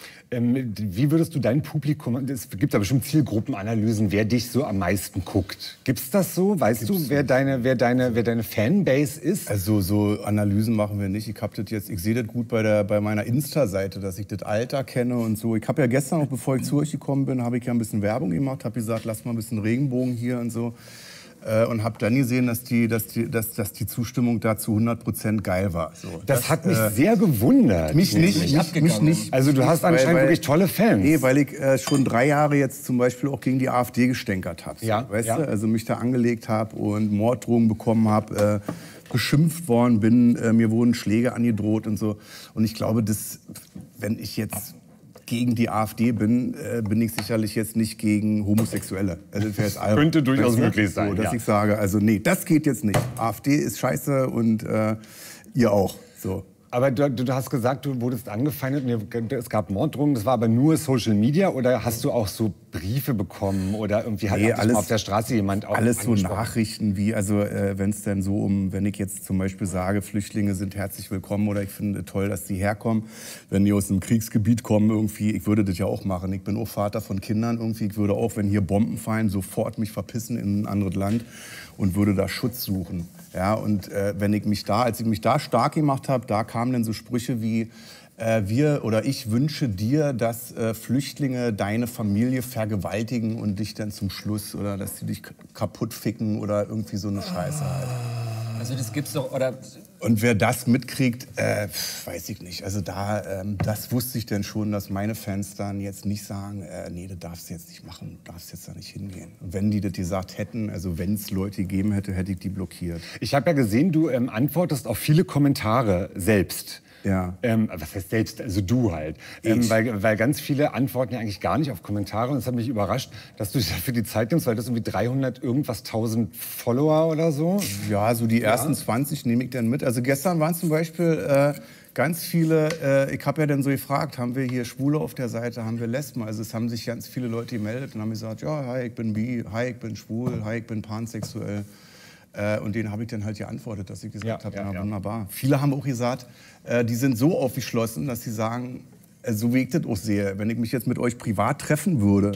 Ähm, wie würdest du dein Publikum, es gibt da bestimmt Zielgruppenanalysen, wer dich so am meisten guckt. Gibt's das so? Weißt Gibt's du, wer deine, wer, deine, wer deine Fanbase ist? Also so Analysen machen wir nicht. Ich hab das jetzt, ich sehe das gut bei, der, bei meiner Insta-Seite, dass ich das Alter kenne und so. Ich habe ja gestern, noch bevor ich zu euch gekommen bin, habe ich ja ein bisschen Werbung gemacht, habe gesagt, lass mal ein bisschen Regenbogen hier und so. Und habe dann gesehen, dass die, dass, die, dass, dass die Zustimmung da zu hundert Prozent geil war. So, das, das hat mich äh, sehr gewundert. Mich nicht, mich, mich nicht. Also du hast anscheinend weil, weil, wirklich tolle Fans. Nee, weil ich äh, schon drei Jahre jetzt zum Beispiel auch gegen die AfD gestänkert habe. So, ja, weißt ja. du? Also mich da angelegt habe und Morddrohungen bekommen habe, äh, beschimpft worden bin, äh, mir wurden Schläge angedroht und so. Und ich glaube, dass, wenn ich jetzt gegen die AfD bin, äh, bin ich sicherlich jetzt nicht gegen Homosexuelle. Also das jetzt albern, könnte durchaus weißt du? möglich sein. So, dass ja. ich sage, also nee, das geht jetzt nicht. AfD ist scheiße und äh, ihr auch. So. Aber du, du hast gesagt, du wurdest angefeindet, es gab Morddrohungen, das war aber nur Social Media oder hast du auch so Briefe bekommen oder irgendwie hat nee, alles, mal auf der Straße jemand auch alles so Nachrichten wie, also äh, wenn es denn so um, wenn ich jetzt zum Beispiel sage, Flüchtlinge sind herzlich willkommen oder ich finde toll, dass die herkommen, wenn die aus einem Kriegsgebiet kommen irgendwie, ich würde das ja auch machen, ich bin auch Vater von Kindern irgendwie, ich würde auch, wenn hier Bomben fallen, sofort mich verpissen in ein anderes Land und würde da Schutz suchen. Ja, und äh, wenn ich mich da, als ich mich da stark gemacht habe, da kamen dann so Sprüche wie, äh, wir oder ich wünsche dir, dass äh, Flüchtlinge deine Familie vergewaltigen und dich dann zum Schluss oder dass sie dich kaputt ficken oder irgendwie so eine Scheiße halt. Also das gibt's doch, oder? Und wer das mitkriegt, äh, weiß ich nicht. Also da, ähm, das wusste ich denn schon, dass meine Fans dann jetzt nicht sagen, äh, nee, du darfst jetzt nicht machen, du darfst jetzt da nicht hingehen. Und wenn die das gesagt hätten, also wenn es Leute gegeben hätte, hätte ich die blockiert. Ich habe ja gesehen, du ähm, antwortest auf viele Kommentare selbst. Ja. Ähm, was heißt selbst? Also du halt. Ähm, weil, weil ganz viele antworten ja eigentlich gar nicht auf Kommentare. Und es hat mich überrascht, dass du dich dafür die Zeit nimmst, weil das irgendwie dreihundert irgendwas tausend Follower oder so. Ja, so die ersten ja. zwanzig nehme ich dann mit. Also gestern waren zum Beispiel äh, ganz viele, äh, ich habe ja dann so gefragt, haben wir hier Schwule auf der Seite, haben wir Lesben? Also es haben sich ganz viele Leute gemeldet und haben gesagt, ja, hi, ich bin bi, hi, ich bin schwul, hi, ich bin pansexuell. Äh, und denen habe ich dann halt geantwortet, dass ich gesagt ja, habe, ja, na, ja. wunderbar. Viele haben auch gesagt, äh, die sind so aufgeschlossen, dass sie sagen, äh, so wie ich das auch sehe, wenn ich mich jetzt mit euch privat treffen würde,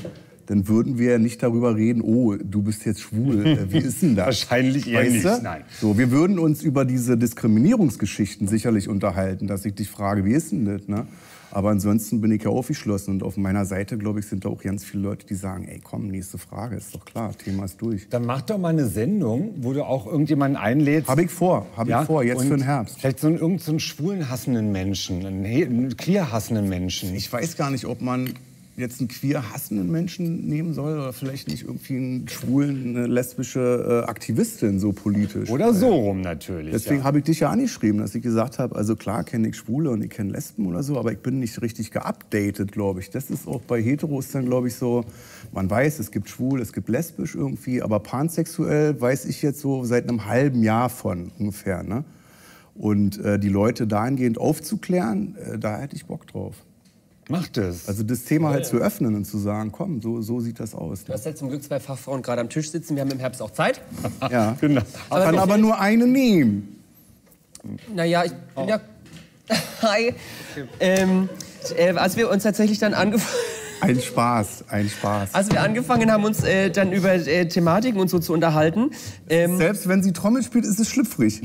dann würden wir nicht darüber reden, oh, du bist jetzt schwul, äh, wie ist denn das? Wahrscheinlich eher Weißt nicht, du? nein. So, wir würden uns über diese Diskriminierungsgeschichten sicherlich unterhalten, dass ich dich frage, wie ist denn das, ne? Aber ansonsten bin ich ja aufgeschlossen und auf meiner Seite, glaube ich, sind da auch ganz viele Leute, die sagen, ey, komm, nächste Frage, ist doch klar, Thema ist durch. Dann mach doch mal eine Sendung, wo du auch irgendjemanden einlädst. Habe ich vor, habe Ja, ich vor, jetzt und für den Herbst. Vielleicht so einen, irgend so einen schwulen hassenden Menschen, einen, he- einen queer hassenden Menschen. Ich weiß gar nicht, ob man jetzt einen queer hassenden Menschen nehmen soll oder vielleicht nicht irgendwie einen schwulen, eine lesbische äh, Aktivistin so politisch. Oder so rum natürlich. Deswegen ja. habe ich dich ja angeschrieben, dass ich gesagt habe, also klar kenne ich Schwule und ich kenne Lesben oder so, aber ich bin nicht richtig geupdatet, glaube ich. Das ist auch bei Heteros dann, glaube ich, so, man weiß, es gibt schwul, es gibt lesbisch irgendwie, aber pansexuell weiß ich jetzt so seit einem halben Jahr von ungefähr, ne? Und äh, die Leute dahingehend aufzuklären, äh, da hätte ich Bock drauf. Macht es. Also das Thema halt zu öffnen und zu sagen, komm, so, so sieht das aus. Du hast ja zum Glück zwei Fachfrauen gerade am Tisch sitzen. Wir haben im Herbst auch Zeit. Ja, Genau. aber kann aber nur eine nehmen. Naja, ich bin ja... Hi. Ähm, äh, als wir uns tatsächlich dann angefangen... Ein Spaß, ein Spaß. Als wir angefangen haben, uns äh, dann über äh, Thematiken und so zu unterhalten... Ähm, Selbst wenn sie Trommel spielt, ist es schlüpfrig.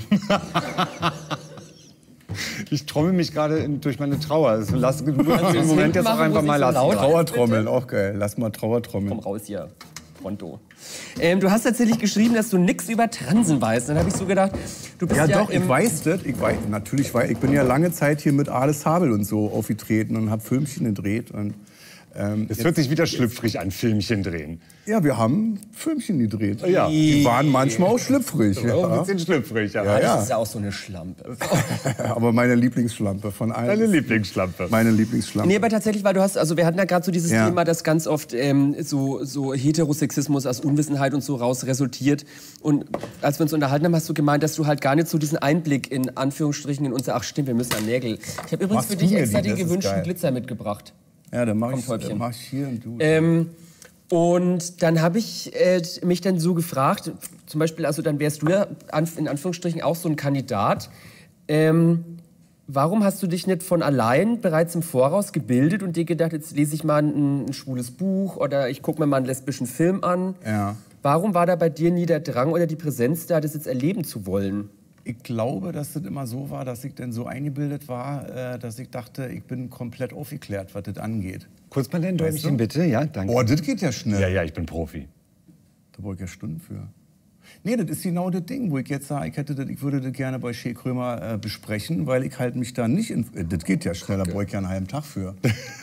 Ich trommel mich gerade in- durch meine Trauer. Also lass du im es Moment hinten jetzt auch machen, einfach wo mal sie so lassen. laut- Trauertrommeln, auch geil. Lass mal Komm Trauertrommeln. raus hier, pronto. Ähm, du hast tatsächlich geschrieben, dass du nichts über Transen weißt. Dann habe ich so gedacht, du bist Ja, ja, doch, im... ich weiß das. Ich weiß, natürlich weiß ich. bin ja lange Zeit hier mit Ales Habel und so aufgetreten und habe Filmchen gedreht. Und, ähm, Es hört sich wieder schlüpfrig an, Filmchen drehen. ja, wir haben Filmchen gedreht. Ja. Die waren manchmal auch schlüpfrig. Ja. Ein Ja. bisschen schlüpfrig, ja. Ja, ja. Das ist ja auch so eine Schlampe. Aber meine Lieblingsschlampe von allen. Deine Lieblingsschlampe. Meine Lieblingsschlampe. Nee, aber tatsächlich, weil du hast, also wir hatten ja gerade so dieses Ja. Thema, das ganz oft ähm, so, so Heterosexismus aus Unwissenheit und so raus resultiert. Und als wir uns unterhalten haben, hast du gemeint, dass du halt gar nicht so diesen Einblick in Anführungsstrichen in unser, ach stimmt, wir müssen an Nägel. Ich habe übrigens Machst für du dich mir extra die? den Das ist gewünschten geil. Glitzer mitgebracht. Ja, dann mach ich, Täubchen. dann mach ich hier und du. Ähm, und dann habe ich äh, mich dann so gefragt, zum Beispiel, also dann wärst du ja an, in Anführungsstrichen auch so ein Kandidat. Ähm, warum hast du dich nicht von allein bereits im Voraus gebildet und dir gedacht, jetzt lese ich mal ein, ein schwules Buch oder ich gucke mir mal einen lesbischen Film an? Ja. Warum war da bei dir nie der Drang oder die Präsenz da, das jetzt erleben zu wollen? Ich glaube, dass das immer so war, dass ich dann so eingebildet war, äh, dass ich dachte, ich bin komplett aufgeklärt, was das angeht. Kurz mal dein Weißt Däumchen, du? bitte. Ja, danke. Oh, das geht ja schnell. Ja, ja, ich bin Profi. Da brauche ich ja Stunden für. Nee, das ist genau das Ding, wo ich jetzt sage, ich, hätte das, ich würde das gerne bei Shea Krömer äh, besprechen, weil ich halt mich da nicht... In, äh, das geht ja schnell, da brauche ich ja einen halben Tag für.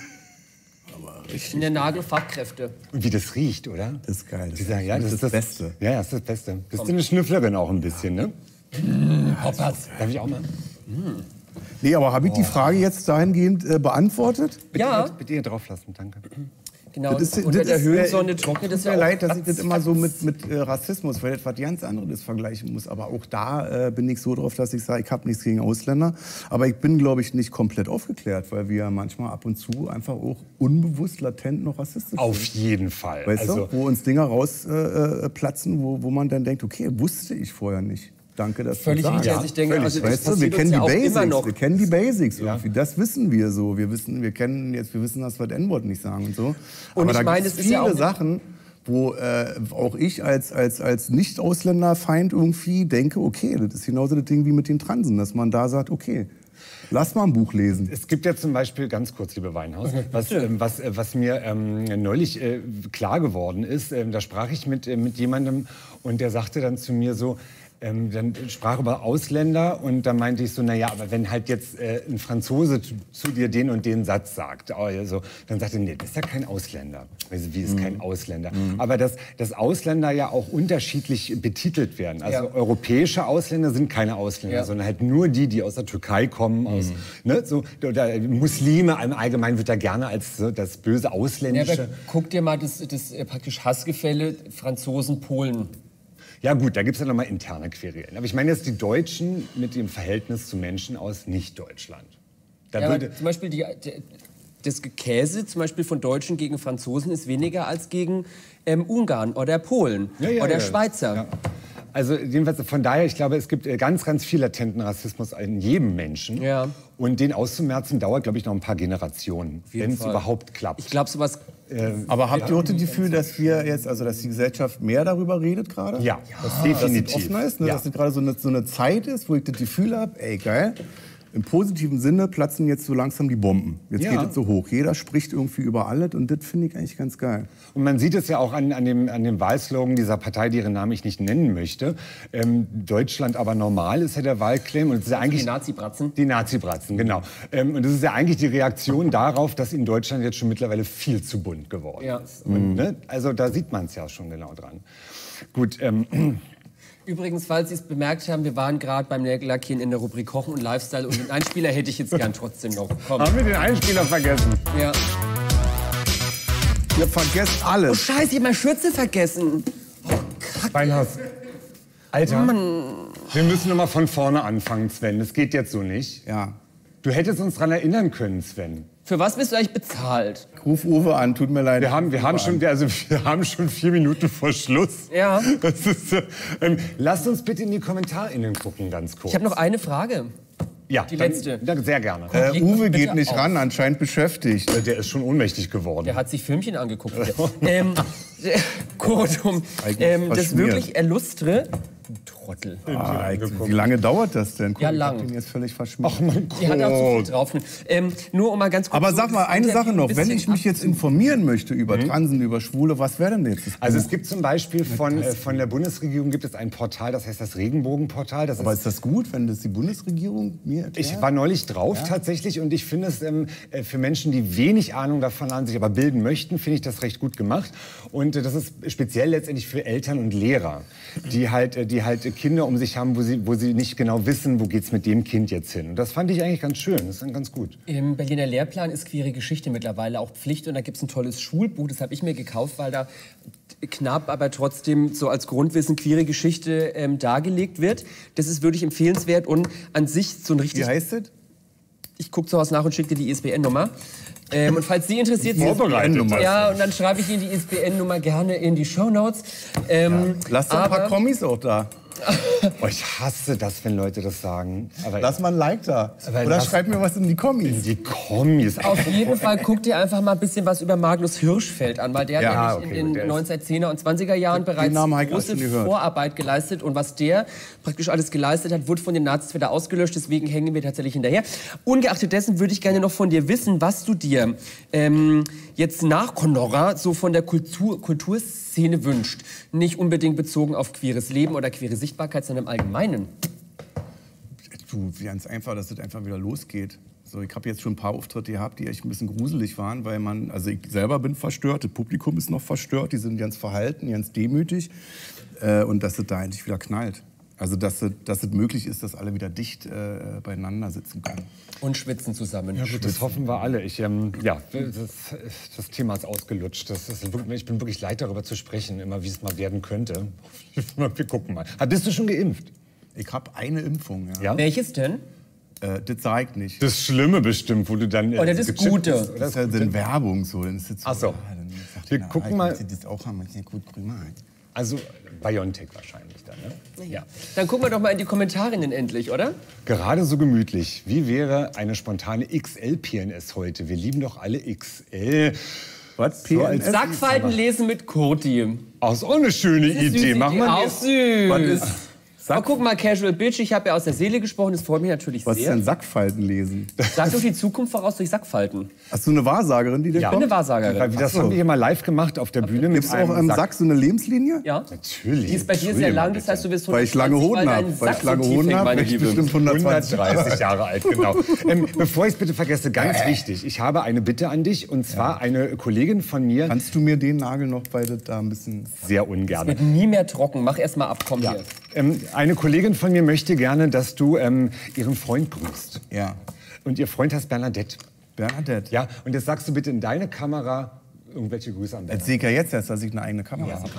In der Nagelfachkräfte. Und wie das riecht, oder? Das ist geil. Das Dieser, ja, ist das Beste. Ja, ja, das ist das Beste. Bist du eine Schnüfflerin auch ein bisschen, ne? Hoppatz. Darf ich auch mal? Nee, aber habe ich die Frage jetzt dahingehend äh, beantwortet? Bitte, Ja. bitte hier drauf lassen, danke. Genau, Das ist- unter das der ist, Höhensonne äh, trocknet es Tut mir ja auch. leid, dass ich das immer so mit, mit äh, Rassismus, weil das was ganz anderes vergleichen muss. Aber auch da äh, bin ich so drauf, dass ich sage, ich habe nichts gegen Ausländer. Aber ich bin, glaube ich, nicht komplett aufgeklärt, weil wir manchmal ab und zu einfach auch unbewusst, latent noch rassistisch Auf sind. jeden Fall. Weißt also, du, wo uns Dinger rausplatzen, äh, platzen, wo, wo man dann denkt, okay, wusste ich vorher nicht. Danke, dass Völlig du sagst. richtig. Also ich denke, Völlig. also das weißt du, wir passiert uns kennen ja die auch immer Basics, noch. wir kennen die Basics irgendwie. Das wissen wir so. Wir wissen, wir kennen jetzt, wir wissen, dass wir das N-Wort nicht sagen und so. Und Aber ich da meine, gibt's es ist ja viele auch- Sachen, wo äh, auch ich als, als, als Nicht-Ausländerfeind irgendwie denke, okay, das ist genauso das Ding wie mit den Transen, dass man da sagt, okay, lass mal ein Buch lesen. es gibt ja zum Beispiel, ganz kurz, liebe Weinhaus, was, ähm, was, äh, was mir ähm, neulich äh, klar geworden ist, ähm, da sprach ich mit, äh, mit jemandem und der sagte dann zu mir so, ähm, dann sprach über Ausländer und da meinte ich so, naja, aber wenn halt jetzt äh, ein Franzose zu, zu dir den und den Satz sagt, also, dann sagt er, nee, das ist ja kein Ausländer. Also, wie ist kein Ausländer? Aber dass, dass Ausländer ja auch unterschiedlich betitelt werden. Also Ja. europäische Ausländer sind keine Ausländer, Ja. sondern halt nur die, die aus der Türkei kommen, aus, ne, so, oder Muslime im Allgemeinen wird da gerne als so, das böse Ja, Ausländische. aber guck dir mal das, das äh, praktisch Hassgefälle Franzosen, Polen. Ja gut, da gibt es ja nochmal interne Querelen. Aber ich meine jetzt die Deutschen mit dem Verhältnis zu Menschen aus Nicht-Deutschland. Da Ja, aber würde, zum Beispiel die, die, das Käse zum Beispiel von Deutschen gegen Franzosen ist weniger als gegen ähm, Ungarn oder Polen Ja, ja, oder ja. Schweizer. Ja. Also jedenfalls von daher, ich glaube, es gibt äh, ganz, ganz viel latenten Rassismus in jedem Menschen. Ja. Und den auszumerzen dauert, glaube ich, noch ein paar Generationen, jeden wenn es Fall. überhaupt klappt. Ich glaube, sowas Äh, Aber habt ihr auch das Gefühl, dass wir jetzt, also dass die Gesellschaft mehr darüber redet gerade? Ja, dass, das definitiv. Dass es offener ist, ne? Ja. Dass es gerade so eine, so eine Zeit ist, wo ich das Gefühl habe, ey geil, im positiven Sinne platzen jetzt so langsam die Bomben. Jetzt Ja. geht es so hoch. Jeder spricht irgendwie über alles und das finde ich eigentlich ganz geil. Und man sieht es ja auch an, an, dem, an dem Wahlslogan dieser Partei, deren Namen ich nicht nennen möchte. Ähm, Deutschland aber normal ist ja der Wahlclaim. Und es ist ja eigentlich Die Nazi-Bratzen. Die Nazi-Bratzen, genau. Ähm, und das ist ja eigentlich die Reaktion darauf, dass in Deutschland jetzt schon mittlerweile viel zu bunt geworden Ja. ist. Und, ne, also da sieht man es ja schon genau dran. Gut, ähm, Übrigens, falls Sie es bemerkt haben, wir waren gerade beim Nägellackieren in der Rubrik Kochen und Lifestyle und den Einspieler hätte ich jetzt gern trotzdem noch. Komm. haben wir den Einspieler vergessen? Ja. Ihr vergesst Oh alles. Scheiße, ich hab meine Schürze vergessen. Beinhaus. Alter, wir müssen noch mal von vorne anfangen, Sven. Das geht jetzt so nicht. Ja. Du hättest uns daran erinnern können, Sven. Für was bist du eigentlich bezahlt? Ruf Uwe an, tut mir leid. Wir haben, wir haben, schon, also wir haben schon vier Minuten vor Schluss. Ja. Das ist, äh, ähm, lasst uns bitte in die KommentarInnen gucken, ganz kurz. Ich habe noch eine Frage. ja, die dann, letzte. Dann, sehr gerne. Äh, Leg Uwe bitte geht nicht auf. ran, anscheinend beschäftigt. Der ist schon ohnmächtig geworden. Der hat sich Filmchen angeguckt. ähm, kurzum, Eigentlich ähm, das verschmiert. wirklich Illustre... Trottel. Ah, wie lange dauert das denn? Guck, Ja, ich lang. hab den jetzt völlig verschmiert. Ach mein Die hat auch so viel Gott. drauf. Ähm, nur um mal ganz kurz... Aber so sag mal das eine Interview Sache ein noch, wenn bisschen ich mich jetzt informieren möchte über Transen, über Schwule, was wäre denn jetzt das Also Buch? es gibt zum Beispiel von, äh, von der Bundesregierung gibt es ein Portal, das heißt das Regenbogenportal. Das Aber ist, ist das gut, wenn das die Bundesregierung mir erklärt? ich war neulich drauf tatsächlich und ich finde es ähm, äh, für Menschen, die wenig Ahnung davon haben, sich aber bilden möchten, finde ich das recht gut gemacht. Und äh, das ist speziell letztendlich für Eltern und Lehrer, die halt, äh, die halt Kinder um sich haben, wo sie, wo sie nicht genau wissen, wo geht's mit dem Kind jetzt hin. Und das fand ich eigentlich ganz schön, das ist dann ganz gut. Im Berliner Lehrplan ist queere Geschichte mittlerweile auch Pflicht und da gibt es ein tolles Schulbuch, das habe ich mir gekauft, weil da knapp, aber trotzdem so als Grundwissen queere Geschichte ähm, dargelegt wird. Das ist wirklich empfehlenswert und an sich so ein richtig... Wie heißt das? Ich gucke zu Hause nach und schicke dir die I S B N-Nummer. Ähm, und falls Sie interessiert sind... Vorbereitet. Ja, und dann schreibe ich Ihnen die I S B N-Nummer gerne in die Shownotes. Ähm, Lass doch ein aber- paar Kommis auch da. Oh, ich hasse das, wenn Leute das sagen. Aber Lass mal ein Like da. Aber Oder lass- schreib mir was in die Kommis. die Kommis. Auf jeden Fall guckt ihr einfach mal ein bisschen was über Magnus Hirschfeld an, weil der Ja, hat nämlich okay, in gut, der den ist- neunzehnhundertzehner und zwanziger Jahren bereits Namen habe ich auch große schon gehört. Vorarbeit geleistet und was der praktisch alles geleistet hat, wurde von den Nazis wieder ausgelöscht, deswegen hängen wir tatsächlich hinterher. Ungeachtet dessen würde ich gerne noch von dir wissen, was du dir ähm, jetzt nach Conora so von der Kultur, Kulturszene wünscht. Nicht unbedingt bezogen auf queeres Leben oder queere Sichtbarkeit, sondern im Allgemeinen. Du, ganz einfach, dass es einfach wieder losgeht. So, ich habe jetzt schon ein paar Auftritte gehabt, die echt ein bisschen gruselig waren, weil man, also ich selber bin verstört, das Publikum ist noch verstört, die sind ganz verhalten, ganz demütig äh, und dass es da endlich wieder knallt. Also dass es, dass es möglich ist, dass alle wieder dicht äh, beieinander sitzen können. Und schwitzen zusammen. Ja, gut, das hoffen wir alle. Ich, ähm, ja, das, das Thema ist ausgelutscht. Das ist wirklich, ich bin wirklich leid, darüber zu sprechen, immer wie es mal werden könnte. Wir gucken mal. Ah, bist du schon geimpft? Ich habe eine Impfung, ja. Ja? Welches denn? Äh, das zeigt nicht. Das Schlimme bestimmt, wo du dann... Äh, Oder das gechippt Gute. bist, oder? Das ist ja dann Werbung so. Dann ist das so Ach so. ja, dann sagt Wir einer, gucken ah, mal- Ich möchte das auch haben, ich ja gut prima. Also BioNTech wahrscheinlich dann, ne? Ja. Dann gucken wir doch mal in die Kommentarinnen endlich, oder? Gerade so gemütlich. Wie wäre eine spontane X L-P N S heute? Wir lieben doch alle X L. Was? So als- Sackfalten lesen mit Kurti. Ach, ist auch eine schöne Idee. Machen wir auch jetzt. süß. Was ist, Aber guck mal, Casual Bitch, ich habe ja aus der Seele gesprochen, das freut mich natürlich was ist sehr. denn Sackfalten lesen? Sag doch die Zukunft voraus durch Sackfalten. Hast du eine Wahrsagerin, die dir Ich bin kommt? eine Wahrsagerin. Weil das Ach so. haben wir hier mal live gemacht auf der Bühne. Gibt es auch im Sack so eine Lebenslinie? Ja? Natürlich. Die ist bei dir sehr lang, das heißt, du wirst Weil ich lange hundertzwanzig, Hoden weil habe. dein Weil ich Sack lange so tief Hoden hängt, habe, meine bin ich Liebe. bestimmt hundertzwanzig. hundertdreißig Jahre alt, genau. Ähm, bevor ich es bitte vergesse, ganz wichtig. Ich habe eine Bitte an dich. Und zwar eine Kollegin von mir, Kannst du mir den Nagel noch, weil das da ein bisschen... sehr ungern. Wird nie mehr trocken. Mach erst mal ab, komm Ja. hier. Ähm, eine Kollegin von mir möchte gerne, dass du ähm, ihren Freund grüßt. Ja. Und ihr Freund heißt Bernadette. Bernadette. Ja, und jetzt sagst du bitte in deine Kamera irgendwelche Grüße an Jetzt Bernadette. sehe ich ja jetzt erst, dass ich eine eigene Kamera habe.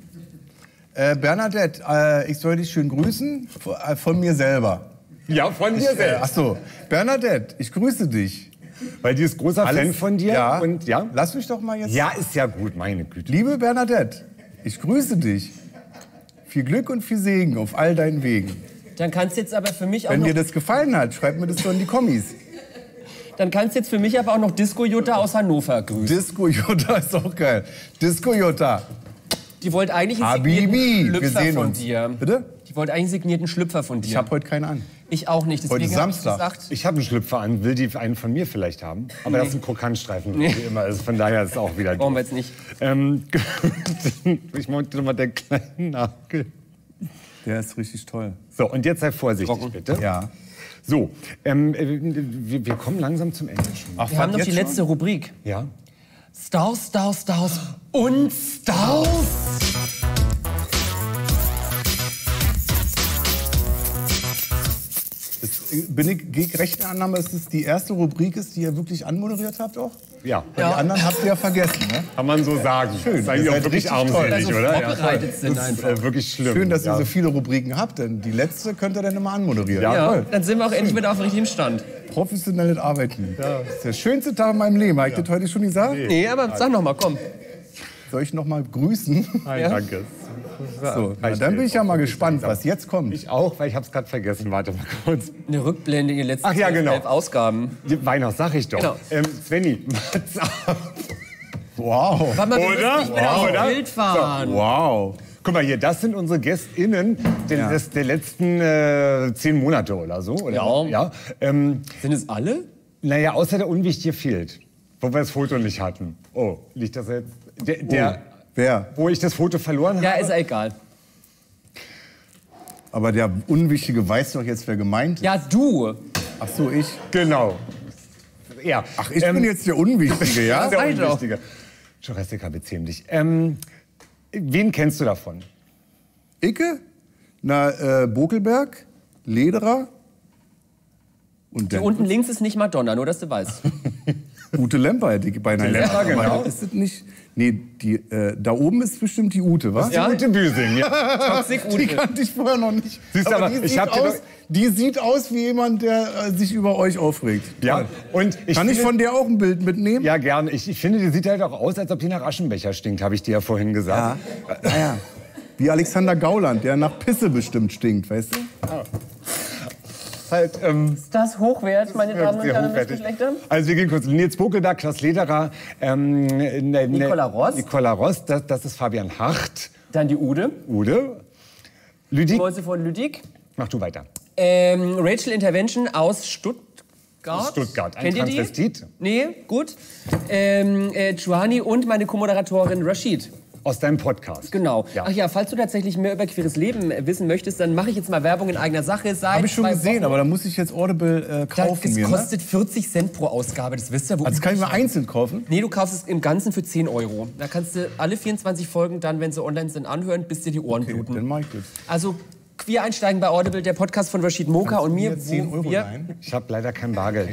Äh, Bernadette, äh, ich soll dich schön grüßen von, äh, von mir selber. Ja, von dir Äh, selbst. ach so, Bernadette, ich grüße dich. Weil die ist großer Fan von dir. Ja. Und, ja? Lass mich doch mal jetzt. Ja, ist ja gut, meine Güte. Liebe Bernadette, ich grüße dich. Viel Glück und viel Segen auf all deinen Wegen. Dann kannst du jetzt aber für mich auch Wenn noch... dir das gefallen hat, schreib mir das doch in die Kommis. Dann kannst du jetzt für mich aber auch noch Disco Jutta aus Hannover grüßen. Disco Jutta ist auch geil. Disco Jutta. Die wollte eigentlich einen Habibi, signierten wir Schlüpfer sehen von uns. dir. Bitte? Die wollte eigentlich einen signierten Schlüpfer von dir. Ich habe heute keinen an. Ich auch nicht. Heute Deswegen hab ich Samstag. gesagt, Ich habe einen Schlüpfer an, will die einen von mir vielleicht haben. Aber das ist ein Krokantstreifen, wie immer. Also von daher ist es auch wieder brauchen wir doof. jetzt nicht. Ähm, ich wollte mal den kleinen Nagel. Der ist richtig toll. So, und jetzt sei vorsichtig, Trocken. bitte. Ja. So, ähm, äh, wir, wir kommen langsam zum Ende schon. Ach, Wir haben noch jetzt die letzte schon? Rubrik. Ja? Stars, Stars, Stars und Stars. Das, äh, bin ich, gehe ich recht in der Annahme, dass das die erste Rubrik ist, die ihr wirklich anmoderiert habt auch? Ja. Weil die anderen habt ihr ja vergessen, ne? Kann man so sagen. Schön, Das ist eigentlich ihr auch seid wirklich richtig armselig, toll. oder? Also vorbereitet sind das ist einfach. äh, wirklich schlimm. Schön, dass ja. ihr so viele Rubriken habt, denn die letzte könnt ihr dann immer anmoderieren. Ja. Ja, Toll. dann sind wir auch endlich wieder auf dem richtigen Stand. Professionelles Arbeiten. Das ist der schönste Tag in meinem Leben. Habe ich das heute schon gesagt? Nee, aber sag noch mal, komm. Soll ich noch mal grüßen? Nein, Ja. danke. So, na, dann bin ich ja mal gespannt, was jetzt kommt. Ich auch, weil ich habe es gerade vergessen. Warte mal kurz. Eine Rückblende in die letzten Ach ja, genau. elf Ausgaben. Die Weihnachts, sag ich doch. Genau. Ähm, Svenny, what's up? Wow. Warte mal, wir Oder? müssen nicht wieder Wow, aufs oder? Bild fahren. Wow. Guck mal hier, das sind unsere GästInnen der, Ja. des, der letzten äh, zehn Monate oder so. Oder? Ja. ja. Ähm, Sind es alle? naja, außer der Unwichtige fehlt. Wo wir das Foto nicht hatten. Oh, liegt das jetzt? Der, der, Wer? Wo ich das Foto verloren Ja, habe? ist ja egal. Aber der Unwichtige weiß doch jetzt, wer gemeint ist. Ja, du. Ach so, ich. Genau. Ja. Ach, ich Ähm, bin jetzt der Unwichtige, ja? der sei doch. Unwichtige. Jurassica, bezähm dich. Ähm, wen kennst du davon? Icke? Na, äh, Bokelberg, Lederer und Hier dann unten links ist nicht Madonna, nur dass du weißt. Ute Lemper hätte ich beinahe Lemper, gesagt. genau. Aber ist das nicht... Nee, die, äh, da oben ist bestimmt die Ute, was? Ja. Ute Büsing. Ja. Toxic Die Ute. kannte ich vorher noch nicht. Siehst du, aber aber die, ich sieht hab dir aus, doch- die sieht aus wie jemand, der äh, sich über euch aufregt. Ja. Und ich Kann ich finde- von der auch ein Bild mitnehmen? Ja, gerne. Ich, ich finde, die sieht halt auch aus, als ob die nach Aschenbecher stinkt, habe ich dir ja vorhin gesagt. Naja. Wie Alexander Gauland, der nach Pisse bestimmt stinkt, weißt du? Halt, ähm, Ist das hochwert, meine Damen und sehr Herren, hochwertig. Geschlechter? Also wir gehen kurz. Nils Bokelberg, Klaus Lederer, ähm, ne, ne, Nicola Rost. Nicola Rost, das, das ist Fabian Hart. Dann die Ude, Ude. Lüdi, Mäuse von Lüdig. mach du weiter. Ähm, Rachel Intervention aus Stuttgart. Stuttgart, ein Kennt ihr die? Transvestit. Nee, gut. Ähm, äh, Juani und meine Co-Moderatorin Rashid. Aus deinem Podcast. Genau. Ja. Ach ja, falls du tatsächlich mehr über queeres Leben äh, wissen möchtest, dann mache ich jetzt mal Werbung in eigener Sache. Seit Habe ich schon zwei gesehen, Wochen. aber da muss ich jetzt Audible äh, kaufen Das mir, ne? kostet vierzig Cent pro Ausgabe, das wisst ihr. Wo Also das kann ich mir einzeln kaufen? Nee, du kaufst es im Ganzen für zehn Euro. Da kannst du alle vierundzwanzig Folgen dann, wenn sie online sind, anhören, bis dir die Ohren Okay, bluten. dann mach ich das. Also queer einsteigen bei Audible, der Podcast von Rashid Moka und mir, zehn wo Euro wir, rein? Ich habe leider kein Bargeld.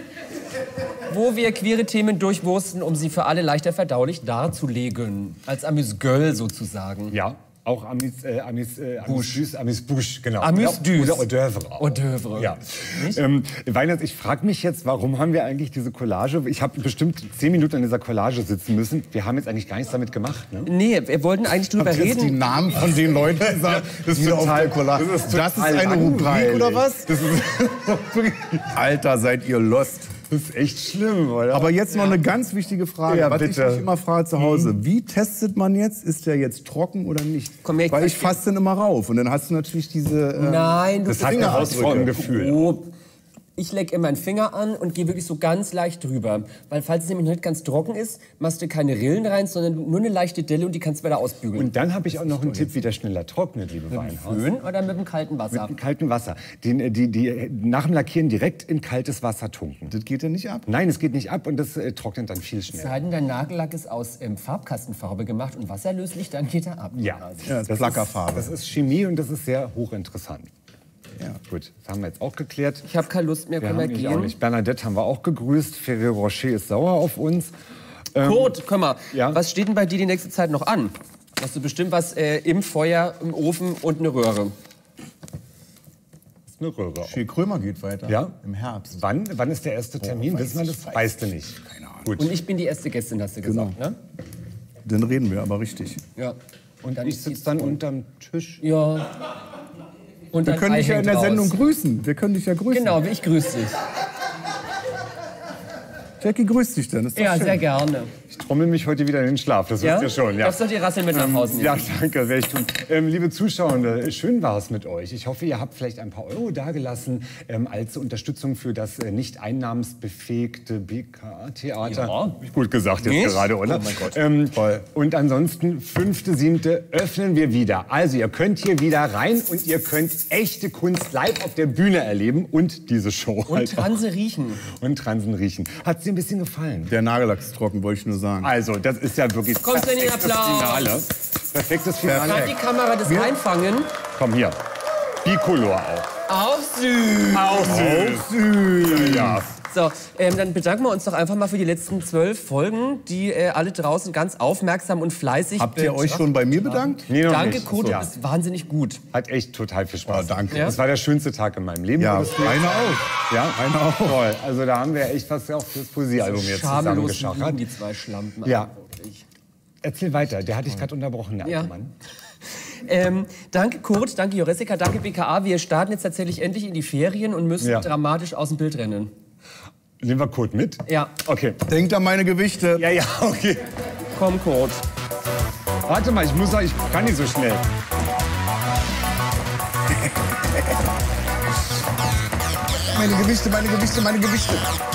wo wir queere Themen durchwursten, um sie für alle leichter verdaulich darzulegen. Als Amüs-Göll sozusagen. Ja, auch Amis, äh, Amis, äh, Amis Busch. Amis Busch, genau. Amüs-Düs. Oder Hors d'oeuvre. auch. Hors d'oeuvre. Ja. Ähm, Weihnachts, ich frage mich jetzt, warum haben wir eigentlich diese Collage? Ich habe bestimmt zehn Minuten an dieser Collage sitzen müssen. Wir haben jetzt eigentlich gar nichts damit gemacht. Ne? Nee, wir wollten eigentlich drüber Habt ihr jetzt die reden. Namen von den Leuten gesagt, Das ist die auf total- der Collage... das ist Das ist total eine Rubrik langweilig. oder was? Das ist, Alter, seid ihr lost. das ist echt schlimm, oder? Aber jetzt noch eine ganz wichtige Frage, Ja, was bitte. ich mich immer frage zu Hause. Wie testet man jetzt, ist der jetzt trocken oder nicht? Komm her, ich Weil ich verstehe. fasse den immer rauf und dann hast du natürlich diese... Äh, Nein, du das hat eine Hausformgefühl. Oh, ich lecke immer einen Finger an und gehe wirklich so ganz leicht drüber. Weil falls es nämlich nicht ganz trocken ist, machst du keine Rillen rein, sondern nur eine leichte Delle und die kannst du wieder ausbügeln. Und dann habe ich auch noch einen Tipp, wie der schneller trocknet, liebe Weinhaus. Föhn oder mit dem kalten Wasser? Mit kaltem Wasser. Den, äh, die, die nach dem Lackieren direkt in kaltes Wasser tunken. das geht ja nicht ab. Nein, es geht nicht ab und das äh, trocknet dann viel schneller. Seiden dein Nagellack ist aus ähm, Farbkastenfarbe gemacht und wasserlöslich, dann geht er ab. Ja, Ja, das ist Plackerfarbe. Das ist Chemie und das ist sehr hochinteressant. Ja. Gut, das haben wir jetzt auch geklärt. Ich habe keine Lust mehr, Wir können wir haben ich auch gehen? nicht. Bernadette haben wir auch gegrüßt. Ferrero Rocher ist sauer auf uns. Kurt, komm mal, ja? was steht denn bei dir die nächste Zeit noch an? Hast du bestimmt was äh, im Feuer, im Ofen und eine Röhre? ist eine Röhre. Schill Krömer geht weiter. Ja? Im Herbst. Wann, wann ist der erste Termin? weiß Wissen wir ich, das? weiß Weißt du ich. nicht. Keine Ahnung. Gut. Und ich bin die erste Gästin, hast du gesagt, Genau. ne? Dann reden wir aber richtig. Ja. Und dann ich sitze dann unterm Tisch. Ja. Und Wir ein können Ei dich ja in hängt der raus. Sendung grüßen. Wir können dich ja grüßen. Genau, ich grüße dich. Jackie, grüß dich dann. Ist doch Ja, schön. sehr gerne. Ich trommel mich heute wieder in den Schlaf, das Ja? wisst ihr schon. Ja. Darfst du die Rassel mit nach Hause nehmen? Ja, danke, werde ich tun. Ähm, liebe Zuschauer, schön war es mit euch. Ich hoffe, ihr habt vielleicht ein paar Euro dagelassen ähm, als Unterstützung für das äh, nicht einnahmensbefähigte B K A-Theater. Ja. Hab ich gut gesagt jetzt Nicht? gerade, oder? Oh mein Gott. Ähm, Toll. Und ansonsten, fünfte, siebte öffnen wir wieder. Also ihr könnt hier wieder rein und ihr könnt echte Kunst live auf der Bühne erleben und diese Show. Und halt auch. Transe riechen. Und Transen riechen. Hat es dir ein bisschen gefallen? Der Nagellack ist trocken, wollte ich nur sagen. Also, das ist ja wirklich Kommt denn den perfektes Applaus? Finale. Perfektes Finale. Kann die Kamera das Wir- einfangen? Komm hier. Bicolor auch. Auch süß. Auch süß. Ja. So, ähm, dann bedanken wir uns doch einfach mal für die letzten zwölf Folgen, die äh, alle draußen ganz aufmerksam und fleißig... Habt ihr euch schon bei mir bedankt? Nee, noch Danke, nicht. Kurt, du Ja. bist wahnsinnig gut. Hat echt total viel Spaß. Oh, danke. Ja? Das war der schönste Tag in meinem Leben. Ja, würdest du jetzt einer sagen? auch. Ja, Einer auch. Toll. Also da haben wir echt was auch fürs Poesiealbum jetzt Schamlos liegen zusammengeschachert. die zwei Schlampen. Ja. Wirklich. Erzähl weiter. Der hat dich gerade unterbrochen, der alte Ja. Mann. Ähm, danke Kurt, danke Jessica, danke B K A. Wir starten jetzt tatsächlich endlich in die Ferien und müssen Ja. dramatisch aus dem Bild rennen. Nehmen wir Kurt mit? Ja, Okay. Denkt an meine Gewichte. Ja, ja, okay. komm Kurt. Warte mal, ich muss sagen, ich kann nicht so schnell. Meine Gewichte, meine Gewichte, meine Gewichte.